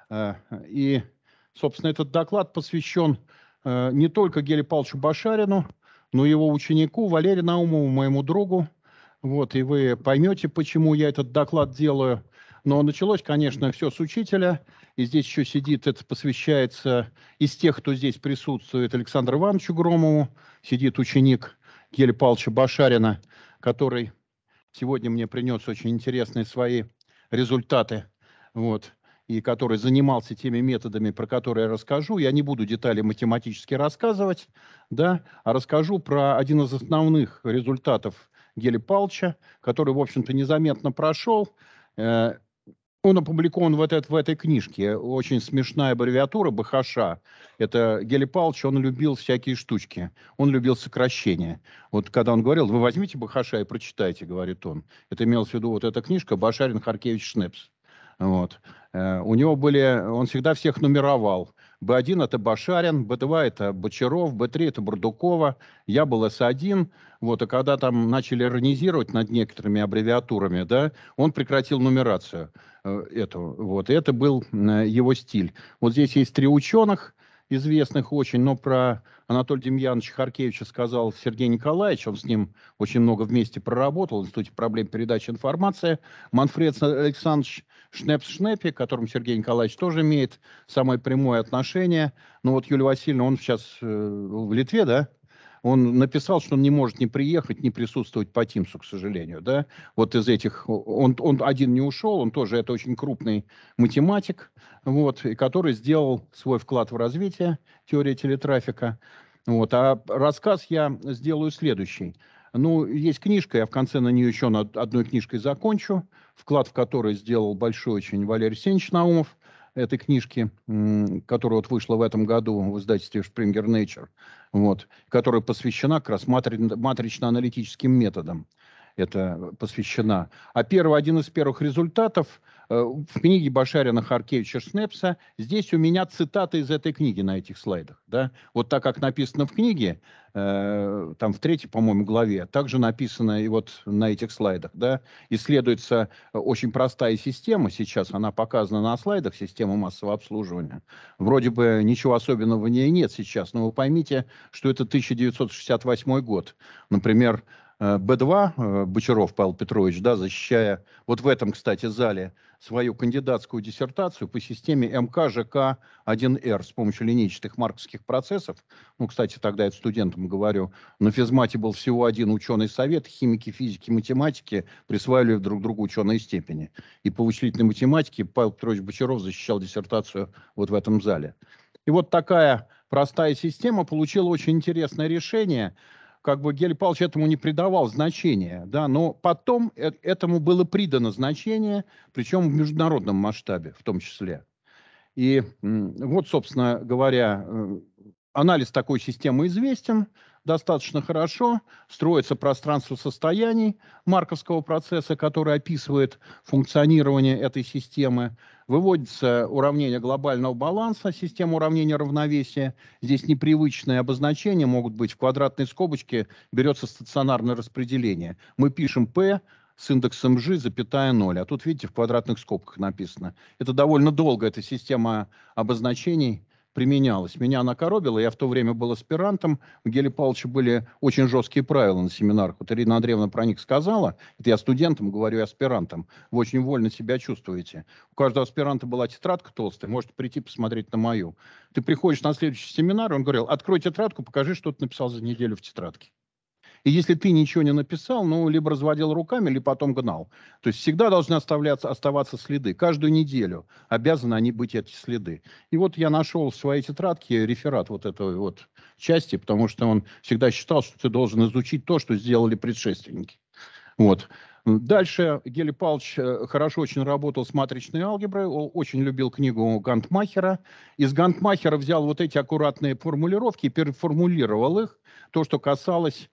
И, собственно, этот доклад посвящен не только Гелию Павловичу Башарину, но и его ученику Валерию Наумову, моему другу. Вот, и вы поймете, почему я этот доклад делаю. Но началось, конечно, все с учителя. И здесь еще сидит, это посвящается из тех, кто здесь присутствует, Александру Ивановичу Громову. Сидит ученик Гелия Павловича Башарина, который сегодня мне принес очень интересные свои результаты, вот, и который занимался теми методами, про которые я расскажу. Я не буду детали математически рассказывать, да, а расскажу про один из основных результатов Гелия Павловича, который, в общем-то, незаметно прошел. Он опубликован в этой книжке. Очень смешная аббревиатура БХШ. Это Гелий Павлович, он любил всякие штучки. Он любил сокращения. Вот когда он говорил, вы возьмите БХШ и прочитайте, говорит он. Это имелось в виду вот эта книжка Башарин, Харкевич, Шнепс. Вот. У него он всегда всех нумеровал. Б1 это Башарин, Б2 это Бочаров, Б3 это Бурдукова, я был С1. Вот, а когда там начали иронизировать над некоторыми аббревиатурами, да, он прекратил нумерацию эту. Вот, и это был его стиль. Вот здесь есть 3 ученых, известных очень, но про Анатолия Демьяновича Харкевича сказал Сергей Николаевич, он с ним очень много вместе проработал в Институте проблем передачи информации. Манфред Александрович Шнепс-Шнепи, к которому Сергей Николаевич тоже имеет самое прямое отношение. Ну вот Юлия Васильевна, он сейчас в Литве, да? Он написал, что он не может ни приехать, ни присутствовать по Тимсу, к сожалению, да. Вот из этих, он один не ушел, он тоже, это очень крупный математик, вот, и который сделал свой вклад в развитие теории телетрафика. Вот, а рассказ я сделаю следующий. Ну, есть книжка, я в конце на нее еще одной книжкой закончу, вклад в который сделал большой очень Валерий Арсеньевич Наумов, этой книжки, которая вот вышла в этом году в издательстве Springer Nature, вот, которая посвящена как раз матрично-аналитическим методам. Это посвящена. А один из первых результатов в книге Башарина, Харкевича, Шнепса, здесь у меня цитаты из этой книги на этих слайдах. Да? Вот так, как написано в книге, там в 3-й, по-моему, главе, также написано и вот на этих слайдах. Да? Исследуется очень простая система, сейчас она показана на слайдах, система массового обслуживания. Вроде бы ничего особенного в ней нет сейчас, но вы поймите, что это 1968 год. Например, Б2, Бочаров Павел Петрович, да, защищая вот в этом, кстати, зале свою кандидатскую диссертацию по системе МК-ЖК-1Р с помощью линейчатых марковских процессов. Ну, кстати, тогда я студентам говорю, на физмате был всего один ученый совет, химики, физики, математики присваивали друг другу ученые степени. И по вычислительной математике Павел Петрович Бочаров защищал диссертацию вот в этом зале. И вот такая простая система получила очень интересное решение. Как бы Гелий Павлович этому не придавал значения, да, но потом этому было придано значение, причем в международном масштабе в том числе. И вот, собственно говоря, анализ такой системы известен достаточно хорошо. Строится пространство состояний марковского процесса, который описывает функционирование этой системы. Выводится уравнение глобального баланса, система уравнения равновесия. Здесь непривычные обозначения могут быть. В квадратной скобочке берется стационарное распределение. Мы пишем P с индексом G, запятая 0. А тут, видите, в квадратных скобках написано. Это довольно долго, эта система обозначений применялась. Меня она коробила, я в то время был аспирантом, у Гелия Павловича были очень жесткие правила на семинарах. Вот Ирина Андреевна про них сказала, это я студентам говорю и аспирантам, вы очень вольно себя чувствуете. У каждого аспиранта была тетрадка толстая, можете прийти посмотреть на мою. Ты приходишь на следующий семинар, он говорил, открой тетрадку, покажи, что ты написал за неделю в тетрадке. И если ты ничего не написал, ну, либо разводил руками, либо потом гнал. То есть всегда должны оставаться следы. Каждую неделю обязаны они быть, эти следы. И вот я нашел в своей тетрадке реферат вот этой вот части, потому что он всегда считал, что ты должен изучить то, что сделали предшественники. Вот. Дальше Гелий Павлович хорошо очень работал с матричной алгеброй, очень любил книгу Гантмахера. Из Гантмахера взял вот эти аккуратные формулировки и переформулировал их, то, что касалось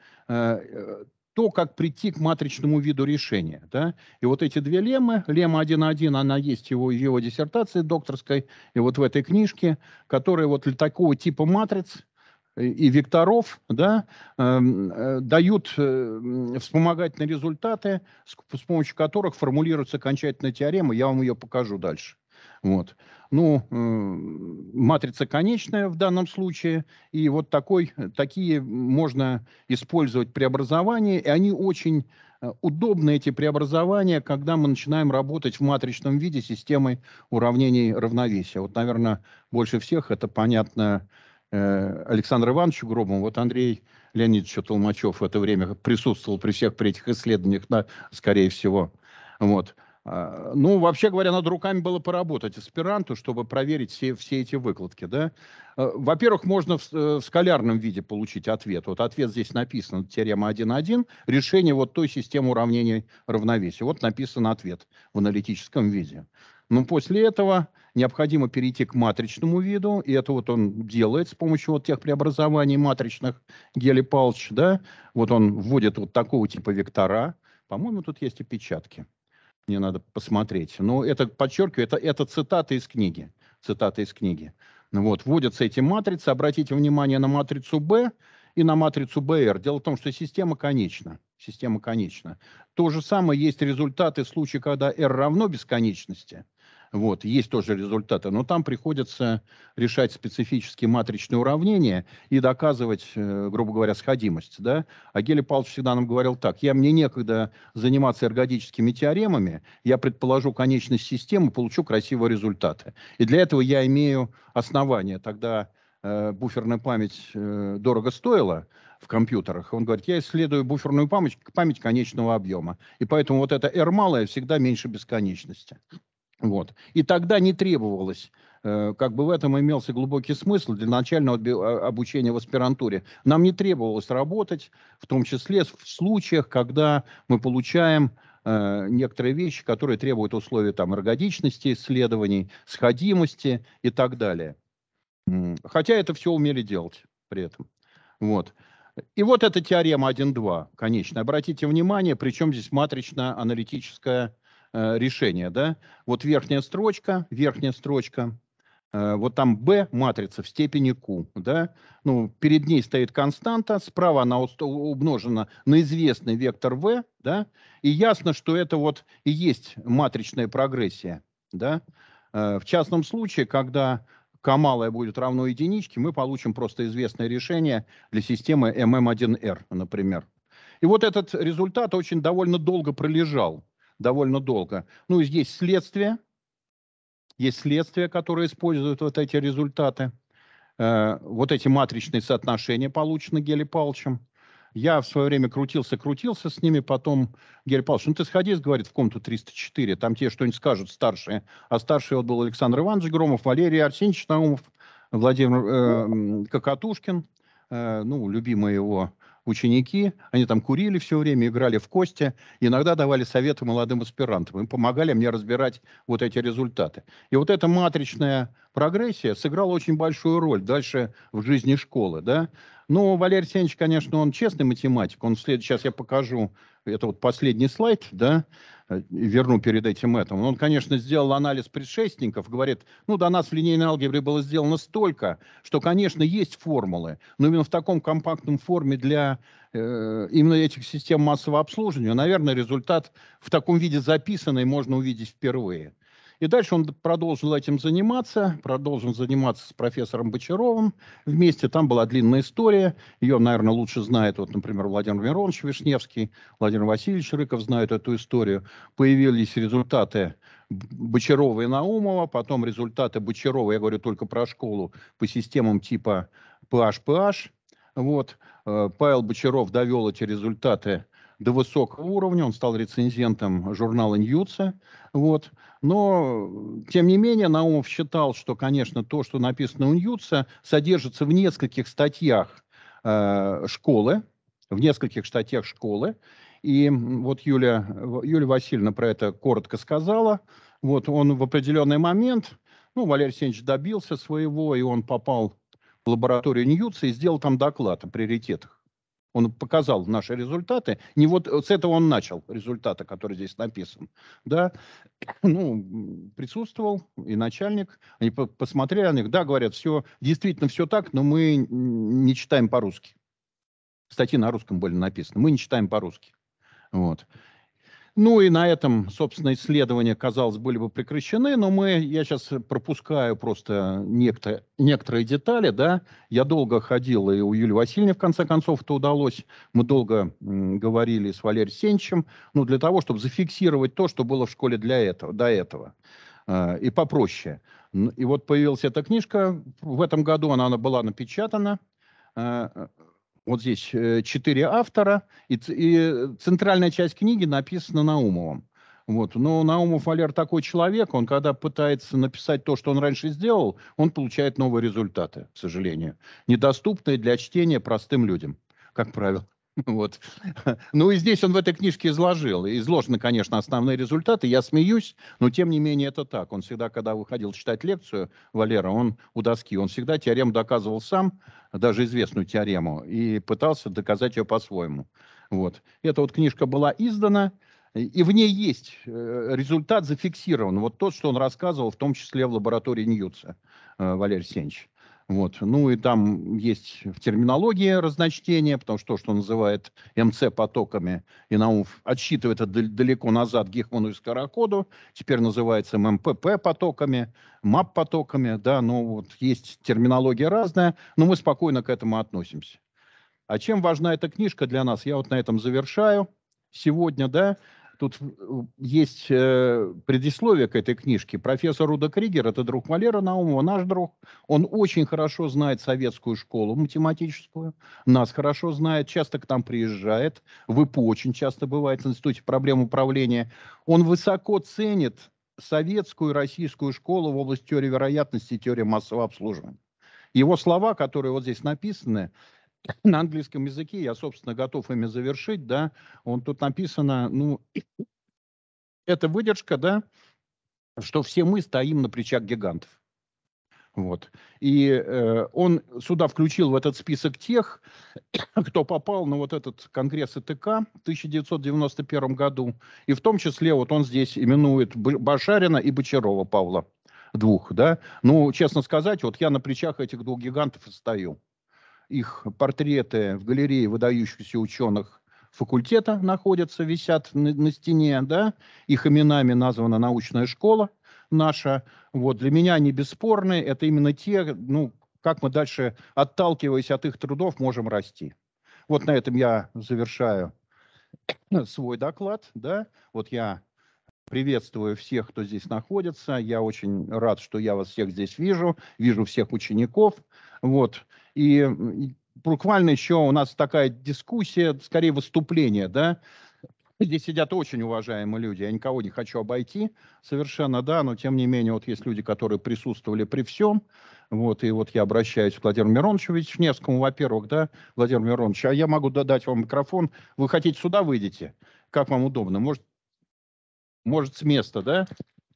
то, как прийти к матричному виду решения. Да? И вот эти две леммы, лемма 1.1, она есть в его диссертации докторской, и вот в этой книжке, которые вот для такого типа матриц и векторов, да, дают вспомогательные результаты, с помощью которых формулируется окончательная теорема. Я вам ее покажу дальше. Вот. Ну, матрица конечная в данном случае, и вот такие можно использовать преобразования, и они очень удобны, эти преобразования, когда мы начинаем работать в матричном виде системой уравнений равновесия. Вот, наверное, больше всех это понятно Александру Ивановичу Гробову. Вот Андрей Леонидович Толмачев в это время присутствовал при этих исследованиях, скорее всего. Вот. Ну, вообще говоря, надо руками было поработать аспиранту, чтобы проверить все эти выкладки. Да? Во-первых, можно в скалярном виде получить ответ. Вот ответ здесь написан, теорема 1.1, решение вот той системы уравнений равновесия. Вот написан ответ в аналитическом виде. Но после этого необходимо перейти к матричному виду, и это вот он делает с помощью вот тех преобразований матричных Гелий Павлович, да? Вот он вводит вот такого типа вектора. По-моему, тут есть опечатки. Мне надо посмотреть. Но это, подчеркиваю, это цитата из книги. Цитата из книги. Вот, вводятся эти матрицы. Обратите внимание на матрицу B и на матрицу BR. Дело в том, что система конечна. Система конечна. То же самое есть результаты в случае, когда R равно бесконечности. Вот, есть тоже результаты, но там приходится решать специфические матричные уравнения и доказывать, грубо говоря, сходимость. Да? А Гелий Павлович всегда нам говорил так: мне некогда заниматься эргодическими теоремами, я предположу конечность системы, получу красивые результаты. И для этого я имею основания. Тогда буферная память дорого стоила в компьютерах. Он говорит, я исследую буферную память конечного объема. И поэтому вот это R малое всегда меньше бесконечности. Вот. И тогда не требовалось, как бы в этом имелся глубокий смысл для начального обучения в аспирантуре. Нам не требовалось работать, в том числе в случаях, когда мы получаем некоторые вещи, которые требуют условий там, эргодичности исследований, сходимости и так далее. Хотя это все умели делать при этом. Вот. И вот эта теорема 1.2, конечная. Обратите внимание, причем здесь матрично-аналитическое решение, да? Вот верхняя строчка, вот там B матрица в степени Q, да? Ну, перед ней стоит константа, справа она умножена на известный вектор V, да? И ясно, что это вот и есть матричная прогрессия, да? В частном случае, когда К малое будет равно единичке, мы получим просто известное решение для системы MM1R, например. И вот этот результат очень довольно долго пролежал. Довольно долго. Ну, есть следствие, которое использует вот эти результаты. Вот эти матричные соотношения получены Гелий Павловичем. Я в свое время крутился с ними, потом Гелий Павлович, ну ты сходи, говорит, в комнату 304, там тебе что-нибудь скажут старшие. А старший вот был Александр Иванович Громов, Валерий Арсеньевич Наумов, Владимир Кокотушкин, ну, любимые его ученики. Они там курили все время, играли в кости, иногда давали советы молодым аспирантам и помогали мне разбирать вот эти результаты. И вот эта матричная прогрессия сыграла очень большую роль дальше в жизни школы, да. Но Валерий Арсеньевич, конечно, он честный математик. Сейчас я покажу, это вот последний слайд, да, верну перед этим это. Он, конечно, сделал анализ предшественников, говорит, ну, до нас в линейной алгебре было сделано столько, что, конечно, есть формулы, но именно в таком компактном форме для именно этих систем массового обслуживания, наверное, результат в таком виде записанный можно увидеть впервые. И дальше он продолжил этим заниматься, с профессором Бочаровым вместе. Там была длинная история. Ее, наверное, лучше знает, вот, например, Владимир Миронович Вишневский, Владимир Васильевич Рыков знают эту историю. Появились результаты Бочарова и Наумова, потом результаты Бочарова, я говорю только про школу, по системам типа PH-PH. Вот. Павел Бочаров довел эти результаты до высокого уровня, он стал рецензентом журнала «Ньюца». Вот. Но, тем не менее, Наумов считал, что, конечно, то, что написано у «Ньюца», содержится в нескольких статьях школы, И вот Юлия Васильевна про это коротко сказала. Вот он в определенный момент, Валерий Алексеевич добился своего, и он попал в лабораторию Ньюца и сделал там доклад о приоритетах. Он показал наши результаты. Не вот с этого он начал, результаты, которые здесь написаны. Да? Присутствовал и начальник. Они посмотрели на них. Да, говорят, все, действительно все так, но мы не читаем по-русски. Статьи на русском были написаны. Мы не читаем по-русски. Вот. И на этом, собственно, исследования, казалось, были бы прекращены, но я сейчас пропускаю просто некоторые детали, да. Я долго ходил, и у Юлии Васильевны, в конце концов, это удалось. Мы долго говорили с Валерием Алексеевичем, для того, чтобы зафиксировать то, что было в школе до этого. И попроще. И вот появилась эта книжка в этом году, она была напечатана. Вот здесь 4 автора, и центральная часть книги написана Наумовым. Вот. Но Наумов Валер такой человек, он когда пытается написать то, что он раньше сделал, он получает новые результаты, к сожалению. Недоступные для чтения простым людям, как правило. Вот. И здесь он в этой книжке изложены, конечно, основные результаты. Я смеюсь, но тем не менее это так. Он всегда, когда выходил читать лекцию, Валера, он у доски, он всегда теорему доказывал сам, даже известную теорему, и пытался доказать ее по-своему. Вот. Эта вот книжка была издана, и в ней есть результат зафиксирован. Вот тот, что он рассказывал, в том числе в лаборатории Ньюца, Валерий Алексеевич. Вот. И там есть в терминологии разночтение, потому что то, что он называет МЦ потоками, и Наумов отсчитывает это далеко назад Гейхману и Скороходу, теперь называется МПП потоками, МАП потоками, да, есть терминология разная, но мы спокойно к этому относимся. А чем важна эта книжка для нас? Я вот на этом завершаю сегодня, да. Тут есть предисловие к этой книжке. Профессор Руда Кригер, это друг Валера Наумова, наш друг. Он очень хорошо знает советскую школу математическую, нас хорошо знает, часто к нам приезжает. В ИПУ очень часто бывает, в Институте проблем управления. Он высоко ценит советскую и российскую школу в области теории вероятности и теории массового обслуживания. Его слова, которые вот здесь написаны, на английском языке, я, собственно, готов ими завершить, да, тут написано, это выдержка, да, что все мы стоим на плечах гигантов. Вот. И он сюда включил в этот список тех, кто попал на вот этот конгресс ИТК в 1991 году, и в том числе вот он здесь именует Башарина и Бочарова Павла, двух, да. Честно сказать, вот я на плечах этих двух гигантов и стою. Их портреты в галерее выдающихся ученых факультета находятся, висят на стене, да, их именами названа научная школа наша. Вот, для меня они бесспорны, это именно те, как мы дальше, отталкиваясь от их трудов, можем расти. Вот на этом я завершаю свой доклад, да, вот я приветствую всех, кто здесь находится, я очень рад, что я вас всех здесь вижу всех учеников, вот. И буквально еще у нас такая дискуссия, скорее выступление, да. Здесь сидят очень уважаемые люди, я никого не хочу обойти совершенно, да, но тем не менее вот есть люди, которые присутствовали при всем, вот, и вот я обращаюсь к Владимиру Мироновичу Вишневскому, во-первых, да, Владимир Миронович, а я могу дать вам микрофон, вы хотите сюда выйдете, как вам удобно, может с места, да?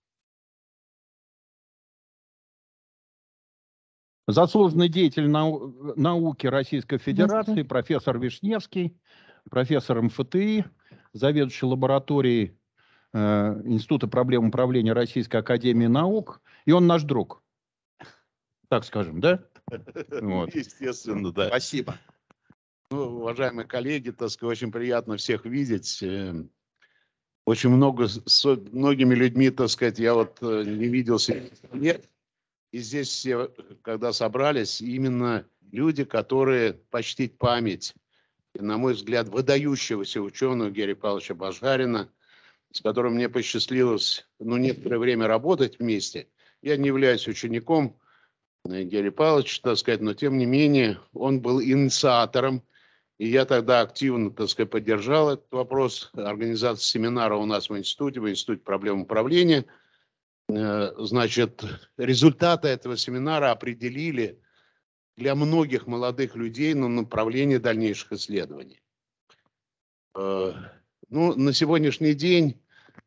Заслуженный деятель науки Российской Федерации, профессор Вишневский, профессор МФТИ, заведующий лабораторией Института проблем управления Российской Академии Наук. И он наш друг, так скажем, да? Вот. Естественно, да. Спасибо. Уважаемые коллеги, очень приятно всех видеть. Очень многими людьми, я вот не виделся. Нет. И здесь все, когда собрались, именно люди, которые почтить память, на мой взгляд, выдающегося ученого Герия Павловича Башарина, с которым мне посчастливилось некоторое время работать вместе. Я не являюсь учеником Георгий Павлович, так сказать, но тем не менее он был инициатором, и я тогда активно, так сказать, поддержал этот вопрос организации семинара у нас в Институте проблем управления. Значит, результаты этого семинара определили для многих молодых людей на направление дальнейших исследований. Ну, на сегодняшний день,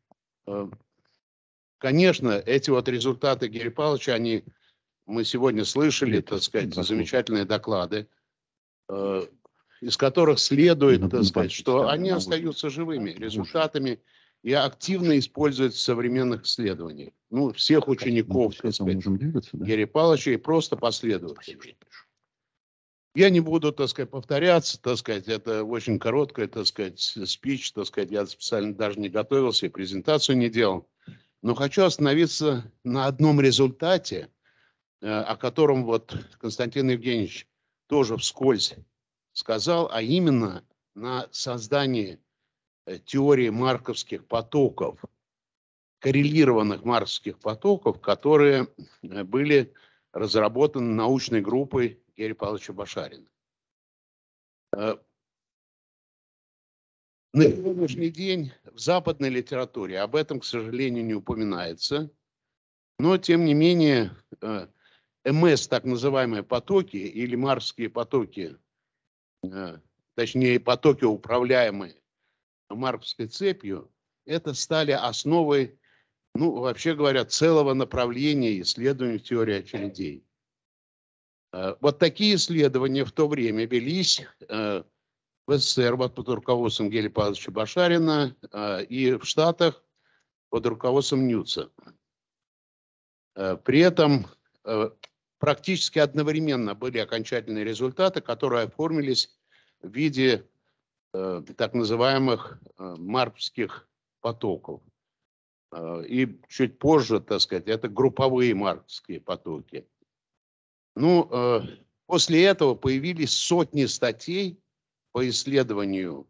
конечно, эти вот результаты Георгия Павловича, мы сегодня слышали, так сказать, замечательные доклады, из которых следует, так сказать, что они остаются живыми результатами и активно используются в современных исследованиях. Ну, всех учеников, так сказать, Георгия Павловича и просто последователей. Я не буду, так сказать, повторяться, так сказать, это очень короткая, так сказать, спич, так сказать, я специально даже не готовился и презентацию не делал. Но хочу остановиться на одном результате, о котором вот Константин Евгеньевич тоже вскользь сказал, а именно на создании теории марковских потоков, коррелированных марковских потоков, которые были разработаны научной группой Георгия Павловича Башарина. На сегодняшний день в западной литературе об этом, к сожалению, не упоминается, но тем не менее МС, так называемые потоки или марковские потоки, точнее потоки, управляемые марковской цепью, это стали основой, ну, вообще говоря, целого направления исследований теории очередей. Вот такие исследования в то время велись в СССР под руководством Георгия Павловича Башарина и в Штатах под руководством Ньютса. При этом практически одновременно были окончательные результаты, которые оформились в виде так называемых марковских потоков. И чуть позже, так сказать, это групповые марковские потоки. Ну, после этого появились сотни статей по исследованию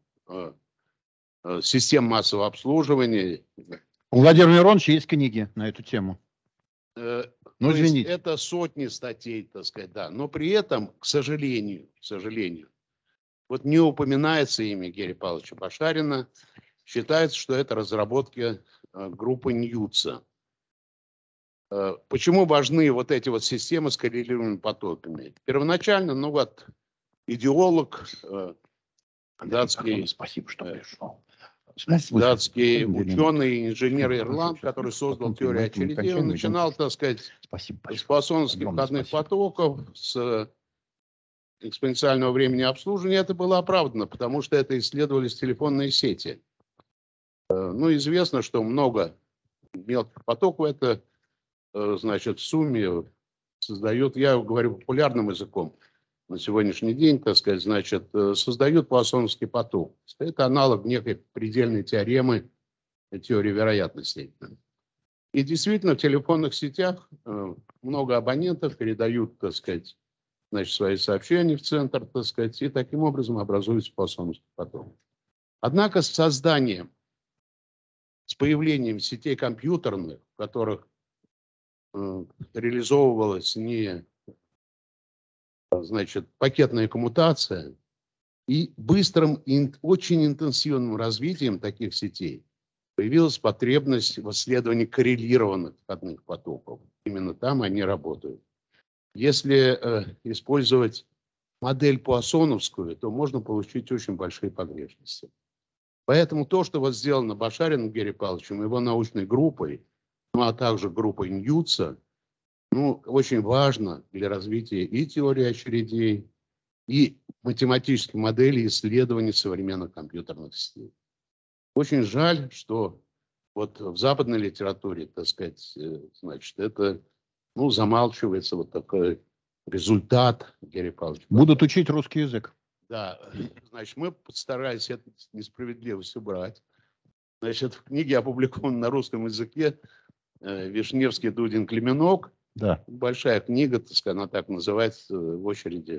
систем массового обслуживания. У Владимира Мироновича есть книги на эту тему. Ну, извините. Это сотни статей, так сказать, да. Но при этом, к сожалению, вот не упоминается имя Георгия Павловича Башарина. Считается, что это разработки группы Ньютса. Почему важны вот эти вот системы с коррелированными потоками? Первоначально, ну вот, идеолог датский, спасибо, что пришел. Датский ученый, инженер Ирланд, который создал теорию очередей, он начинал, так сказать, с поассоновских входных потоков, с экспоненциального времени обслуживания. Это было оправдано, потому что это исследовались телефонные сети. Ну, известно, что много мелких потоков, это, значит, в сумме создают, я говорю популярным языком, на сегодняшний день, так сказать, значит, создают поассоновский поток. Это аналог некой предельной теоремы теории вероятностей. И действительно в телефонных сетях много абонентов передают, так сказать, значит, свои сообщения в центр, так сказать, и таким образом образуется поассоновский поток. Однако с созданием, с появлением сетей компьютерных, в которых реализовывалась не, значит, пакетная коммутация, и быстрым и очень интенсивным развитием таких сетей появилась потребность в исследовании коррелированных входных потоков. Именно там они работают. Если использовать модель поассоновскую, то можно получить очень большие погрешности. Поэтому то, что вот сделано Башариным Георгием Павловичем, его научной группой, ну а также группой Ньютса, ну, очень важно для развития и теории очередей, и математических моделей исследований современных компьютерных сетей. Очень жаль, что вот в западной литературе, так сказать, значит, это, ну, замалчивается вот такой результат Георгия Павловича. Будут учить русский язык. Да, значит, мы постарались эту несправедливость убрать. Значит, в книге опубликована на русском языке Вишневский, Дудин, Клименок. Да. Большая книга, так сказать, она так называется, в очереди.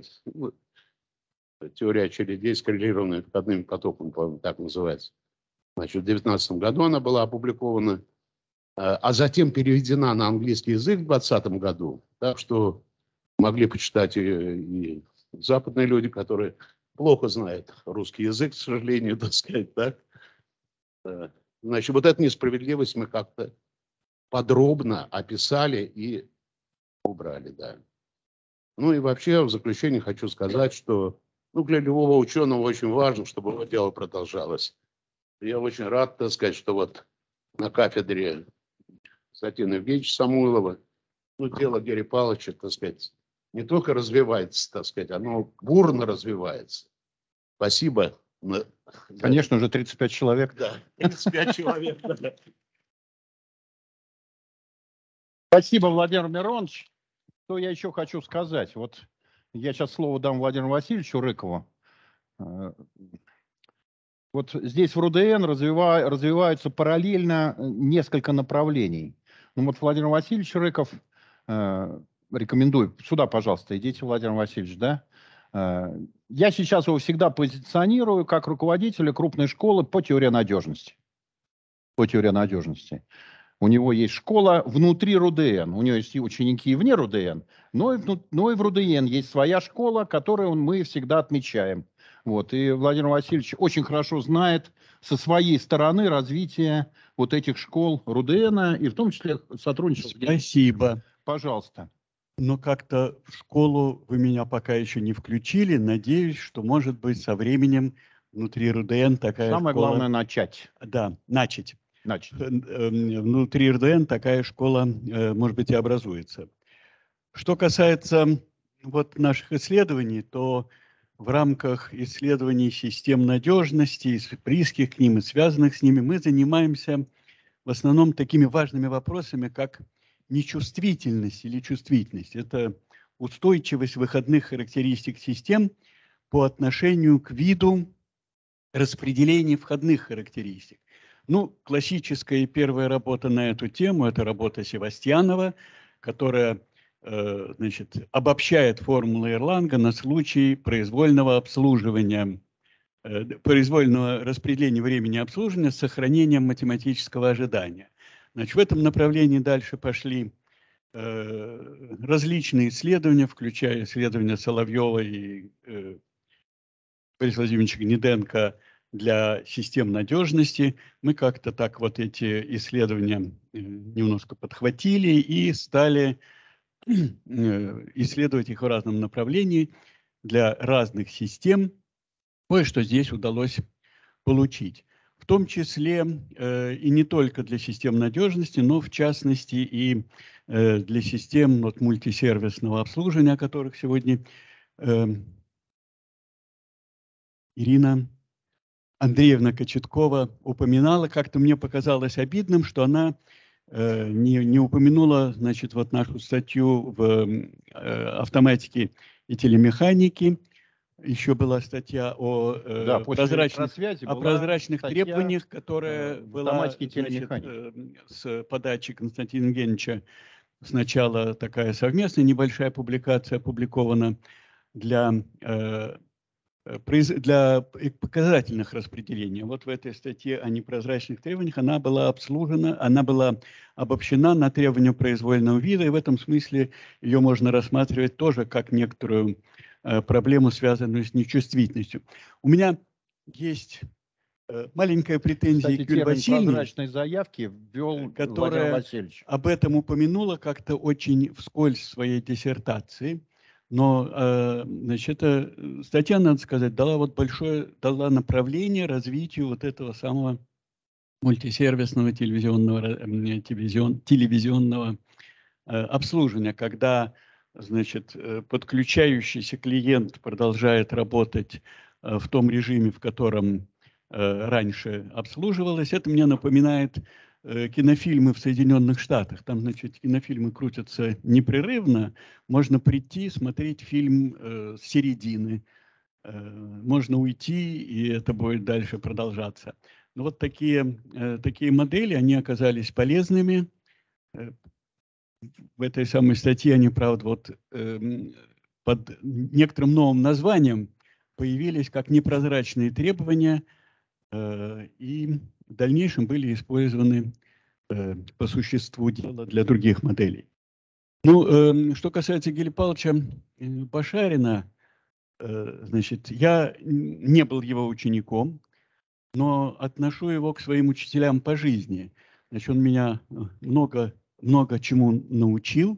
Теория очередей с коррелированными входными потоками, по-моему, так называется. Значит, в 2019 году она была опубликована, а затем переведена на английский язык в 2020 году. Так что могли почитать и западные люди, которые плохо знают русский язык, к сожалению, так сказать, да. Значит, вот эту несправедливость мы как-то подробно описали и убрали, да. Ну и вообще в заключение хочу сказать, что для любого ученого очень важно, чтобы его дело продолжалось. Я очень рад, так сказать, что вот на кафедре Константина Евгеньевича Самойлова, дело Герри Павловича, так сказать, не только развивается, так сказать, оно бурно развивается. Спасибо. Конечно, уже 35 человек. Да, 35 человек. Да. Спасибо, Владимир Миронович. Что я еще хочу сказать? Вот я сейчас слово дам Владимиру Васильевичу Рыкову. Вот здесь в РУДН развиваются параллельно несколько направлений. Ну вот Владимир Васильевич Рыков, рекомендую, сюда, пожалуйста, идите, Владимир Васильевич, да. Я сейчас его всегда позиционирую как руководителя крупной школы по теории надежности. По теории надежности. У него есть школа внутри РУДН, у него есть и ученики и вне РУДН, но и в РУДН есть своя школа, которую мы всегда отмечаем. Вот. И Владимир Васильевич очень хорошо знает со своей стороны развитие вот этих школ РУДН, и в том числе сотрудничество. Спасибо. Пожалуйста. Но как-то в школу вы меня пока еще не включили. Надеюсь, что, может быть, со временем внутри РУДН такая Самое школа... главное начать. Да, начать. Начать. Внутри РУДН такая школа, может быть, и образуется. Что касается вот наших исследований, то в рамках исследований систем надежности, и близких к ним и связанных с ними, мы занимаемся в основном такими важными вопросами, как нечувствительность или чувствительность. Это устойчивость выходных характеристик систем по отношению к виду распределения входных характеристик. Ну, классическая первая работа на эту тему – это работа Севастьянова, которая обобщает формулы Эрланга на случай произвольного обслуживания, произвольного распределения времени обслуживания с сохранением математического ожидания. Значит, в этом направлении дальше пошли различные исследования, включая исследования Соловьева и Бориса Владимировича Гнеденко для систем надежности. Мы как-то так вот эти исследования немножко подхватили и стали исследовать их в разном направлении для разных систем. Кое-что здесь удалось получить. В том числе и не только для систем надежности, но в частности и для систем мультисервисного обслуживания, о которых сегодня Ирина Андреевна Кочеткова упоминала. Как-то мне показалось обидным, что она не упомянула, значит, вот нашу статью в автоматике и телемеханике. Еще была статья о прозрачных требованиях, которая была, значит, с подачи Константина Евгеньевича. Сначала такая совместная небольшая публикация опубликована для показательных распределений. Вот в этой статье о непрозрачных требованиях она была обобщена на требования произвольного вида, и в этом смысле ее можно рассматривать тоже как некоторую проблему, связанную с нечувствительностью. У меня есть маленькая претензия к Юлии Васильевне, прозрачной заявки ввел которая Владимир Васильевич. Об этом упомянула как-то очень вскользь в своей диссертации. Но, значит, эта статья, надо сказать, дала дала направление развитию вот этого самого мультисервисного телевизионного обслуживания, когда, значит, подключающийся клиент продолжает работать в том режиме, в котором раньше обслуживалось. Это мне напоминает кинофильмы в Соединенных Штатах. Там, значит, кинофильмы крутятся непрерывно. Можно прийти, смотреть фильм с середины. Можно уйти, и это будет дальше продолжаться. Но вот такие модели, они оказались полезными. В этой самой статье они, правда, вот под некоторым новым названием появились как непрозрачные требования, и в дальнейшем были использованы по существу дела для других моделей. Ну, что касается Георгия Павловича Башарина, значит, я не был его учеником, но отношу его к своим учителям по жизни. Значит, он меня много чему научил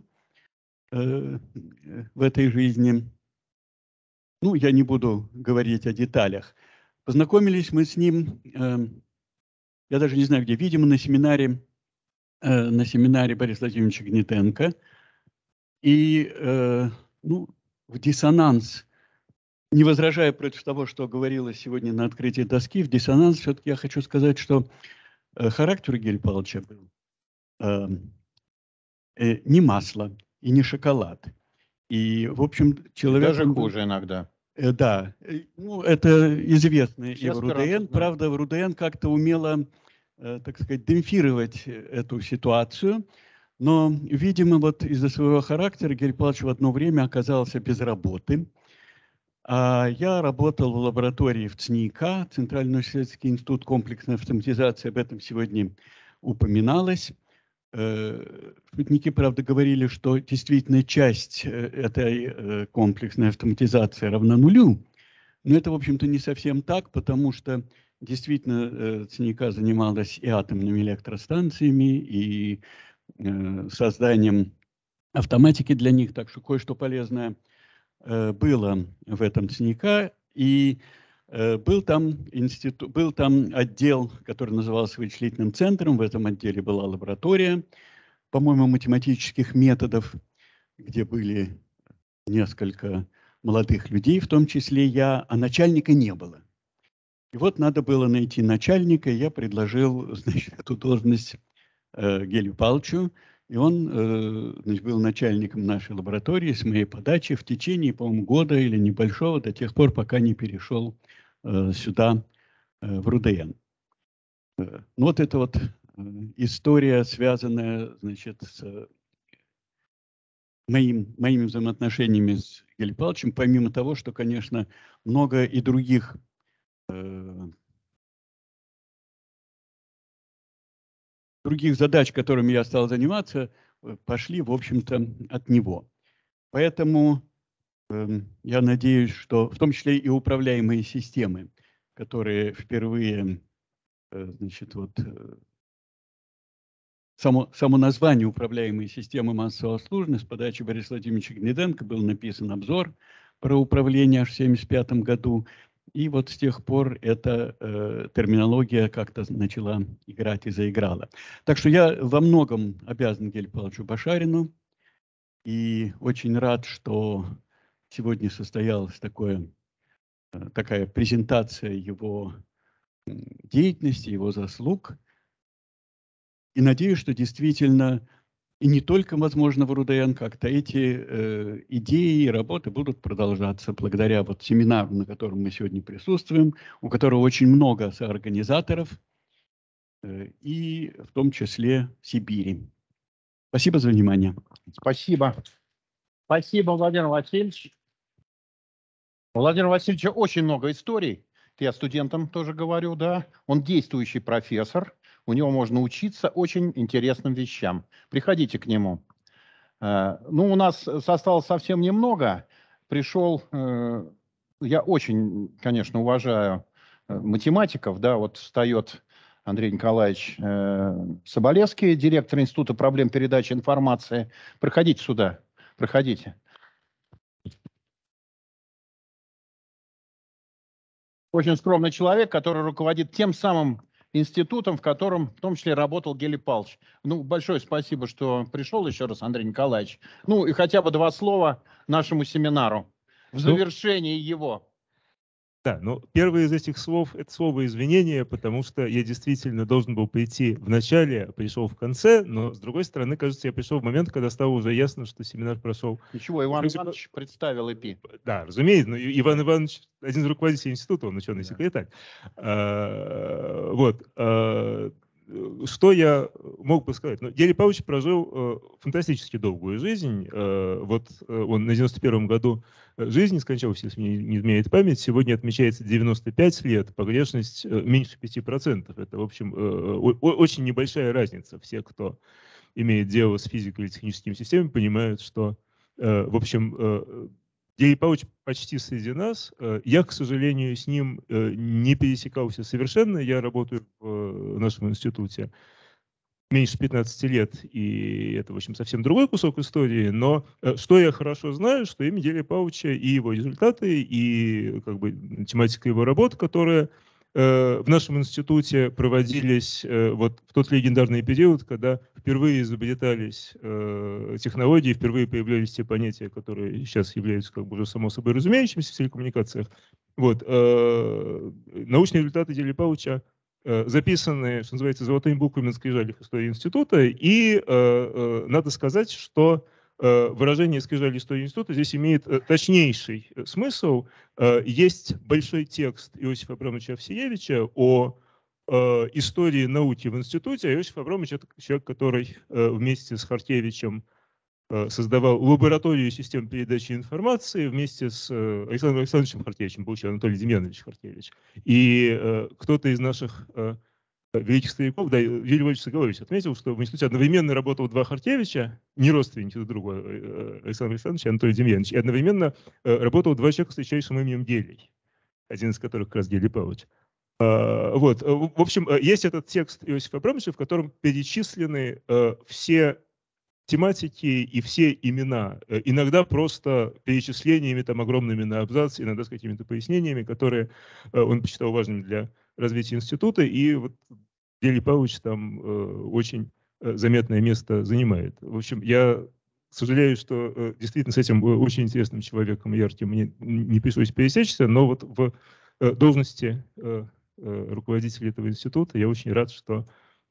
в этой жизни. Ну, я не буду говорить о деталях. Познакомились мы с ним, я даже не знаю где, видимо, на семинаре Бориса Владимировича Гнетенко. И ну, в диссонанс, не возражая против того, что говорилось сегодня на открытии доски, в диссонанс все-таки я хочу сказать, что характер у Георгия Павловича был не масло и не шоколад. И, в общем, человек... Даже хуже иногда. Да, ну, это известно и в РУДН. знают. Правда, в РУДН как-то умело, так сказать, демпфировать эту ситуацию. Но, видимо, вот из-за своего характера Георгий Павлович в одно время оказался без работы. А я работал в лаборатории в ЦНИИК, Центральный исследовательский институт комплексной автоматизации, об этом сегодня упоминалось. Шутники, правда, говорили, что действительно часть этой комплексной автоматизации равна нулю. Но это, в общем-то, не совсем так, потому что действительно ЦНИИК занималась и атомными электростанциями, и созданием автоматики для них, так что кое-что полезное было в этом ЦНИИК. И был там отдел, который назывался вычислительным центром. В этом отделе была лаборатория, по-моему, математических методов, где были несколько молодых людей, в том числе я, а начальника не было. И вот надо было найти начальника, и я предложил, значит, эту должность Георгию Павловичу, и он, значит, был начальником нашей лаборатории с моей подачи в течение, по-моему, года или небольшого, до тех пор, пока не перешел сюда, в РУДН. Ну, вот это вот история, связанная, значит, с моими взаимоотношениями с Георгием Павловичем, помимо того, что, конечно, много и других задач, которыми я стал заниматься, пошли, в общем-то, от него. Поэтому я надеюсь, что в том числе и управляемые системы, которые впервые, значит, вот само название управляемые системы массового обслуживания с подачи Бориса Владимировича Гнетенко был написан обзор про управление аж в 1975 году. И вот с тех пор эта терминология как-то начала играть и заиграла. Так что я во многом обязан Георгию Павловичу Башарину. И очень рад, что сегодня состоялась такая презентация его деятельности, его заслуг. И надеюсь, что действительно, и не только, возможно, в РУДН, как-то эти идеи и работы будут продолжаться благодаря вот семинару, на котором мы сегодня присутствуем, у которого очень много соорганизаторов, и в том числе в Сибири. Спасибо за внимание. Спасибо. Спасибо, Владимир Васильевич. У Владимира Васильевича очень много историй. Я студентам тоже говорю, да. Он действующий профессор. У него можно учиться очень интересным вещам. Приходите к нему. Ну, у нас осталось совсем немного. Пришел, я очень, конечно, уважаю математиков, да, вот встает Андрей Николаевич Соболевский, директор Института проблем передачи информации. Проходите сюда, проходите. Очень скромный человек, который руководит тем самым институтом, в котором в том числе работал Георгий Павлович. Ну, большое спасибо, что пришел еще раз, Андрей Николаевич. Ну, и хотя бы 2 слова нашему семинару в завершении его. Да, но первое из этих слов – это слово извинения, потому что я действительно должен был прийти в начале, а пришел в конце, но, с другой стороны, кажется, я пришел в момент, когда стало уже ясно, что семинар прошел. Ничего, Иван Иванович представил ИПИ. Да, разумеется, но Иван Иванович – один из руководителей института, он ученый секретарь. Вот. Что я мог бы сказать? Ну, Георгий Павлович прожил фантастически долгую жизнь. Вот он на 91-м году жизни скончался, если мне не изменяет память. Сегодня отмечается 95 лет, погрешность меньше 5%. Это, в общем, очень небольшая разница. Все, кто имеет дело с физикой или техническими системами, понимают, что, в общем, Георгий Павлович почти среди нас. Я, к сожалению, с ним не пересекался совершенно. Я работаю в нашем институте меньше 15 лет, и это, в общем, совсем другой кусок истории. Но что я хорошо знаю, что имя Георгия Павловича и его результаты, и как бы тематика его работ, которая в нашем институте проводились вот в тот легендарный период, когда впервые изобретались технологии, впервые появлялись те понятия, которые сейчас являются как бы уже само собой разумеющимися в телекоммуникациях. Вот, научные результаты Георгия Павловича записаны, что называется, золотыми буквами на скрижалях истории института, и надо сказать, что выражение «скрижали истории института» здесь имеет точнейший смысл. Есть большой текст Иосифа Абрамовича Овсиевича о истории науки в институте. Иосиф Абрамович – это человек, который вместе с Харкевичем создавал лабораторию систем передачи информации вместе с Александром Александровичем Харкевичем, получил Анатолий Демьянович Харкевич. И кто-то из наших великих стариков, да, Юрий Львович Соколович отметил, что в институте одновременно работало два Харкевича, не родственники друг друга, Александр Александрович и Анатолий Демьянович, и одновременно работало два человека с редчайшим именем Гелий, один из которых как раз Гелий Павлович. Вот. В общем, есть этот текст Иосифа Абрамовича, в котором перечислены все тематики и все имена, иногда просто перечислениями там огромными на абзац, иногда с какими-то пояснениями, которые он посчитал важными для развития института, и вот Георгий Павлович там очень заметное место занимает. В общем, я сожалею, что действительно с этим очень интересным человеком, ярким, мне не пришлось пересечься, но вот в должности руководителя этого института я очень рад, что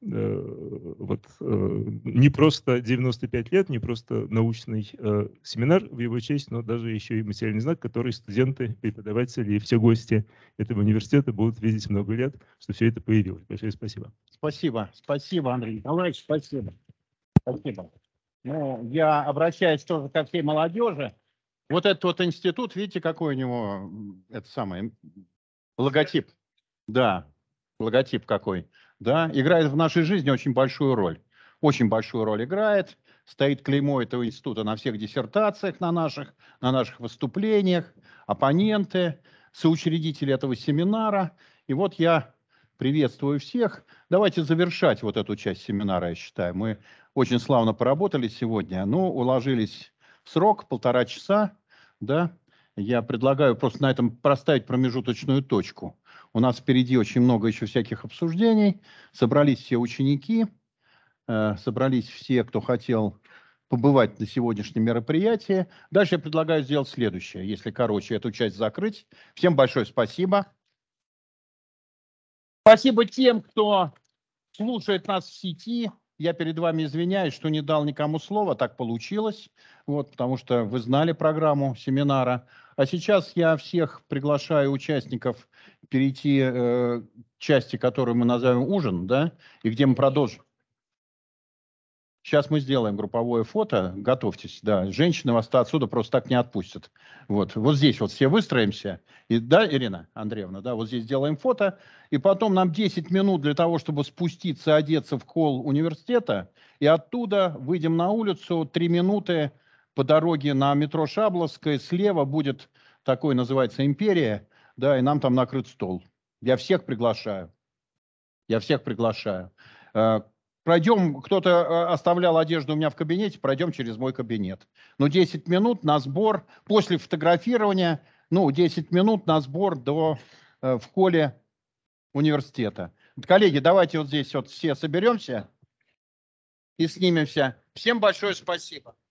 вот не просто 95 лет, не просто научный семинар в его честь, но даже еще и материальный знак, который студенты, преподаватели и все гости этого университета будут видеть много лет, что все это появилось. Большое спасибо. Спасибо, спасибо, Андрей Николаевич, спасибо. Спасибо. Ну, я обращаюсь тоже ко всей молодежи. Вот этот вот институт, видите, какой у него, это самый, логотип. Да, логотип какой. Да, играет в нашей жизни очень большую роль. Очень большую роль играет. Стоит клеймо этого института на всех диссертациях, на наших выступлениях, оппоненты, соучредители этого семинара. И вот я приветствую всех. Давайте завершать вот эту часть семинара, я считаю. Мы очень славно поработали сегодня. Ну, уложились в срок, 1,5 часа. Да? Я предлагаю просто на этом проставить промежуточную точку. У нас впереди очень много еще всяких обсуждений. Собрались все ученики, собрались все, кто хотел побывать на сегодняшнем мероприятии. Дальше я предлагаю сделать следующее, если короче эту часть закрыть. Всем большое спасибо. Спасибо тем, кто слушает нас в сети. Я перед вами извиняюсь, что не дал никому слова, так получилось, вот, потому что вы знали программу семинара. А сейчас я всех приглашаю участников перейти к части, которую мы назовем ужин, да, и где мы продолжим. Сейчас мы сделаем групповое фото, готовьтесь, да, женщины вас отсюда просто так не отпустят. Вот здесь вот все выстроимся, и, да, Ирина Андреевна, да, вот здесь сделаем фото, и потом нам 10 минут для того, чтобы спуститься, одеться в холл университета, и оттуда выйдем на улицу, 3 минуты по дороге на метро Шабловская, слева будет такой, называется, «Империя», да, и нам там накрыт стол. Я всех приглашаю. Я всех приглашаю. Пройдем, кто-то оставлял одежду у меня в кабинете, пройдем через мой кабинет. Ну, 10 минут на сбор, после фотографирования, 10 минут на сбор в холле университета. Коллеги, давайте вот здесь вот все соберемся и снимемся. Всем большое спасибо.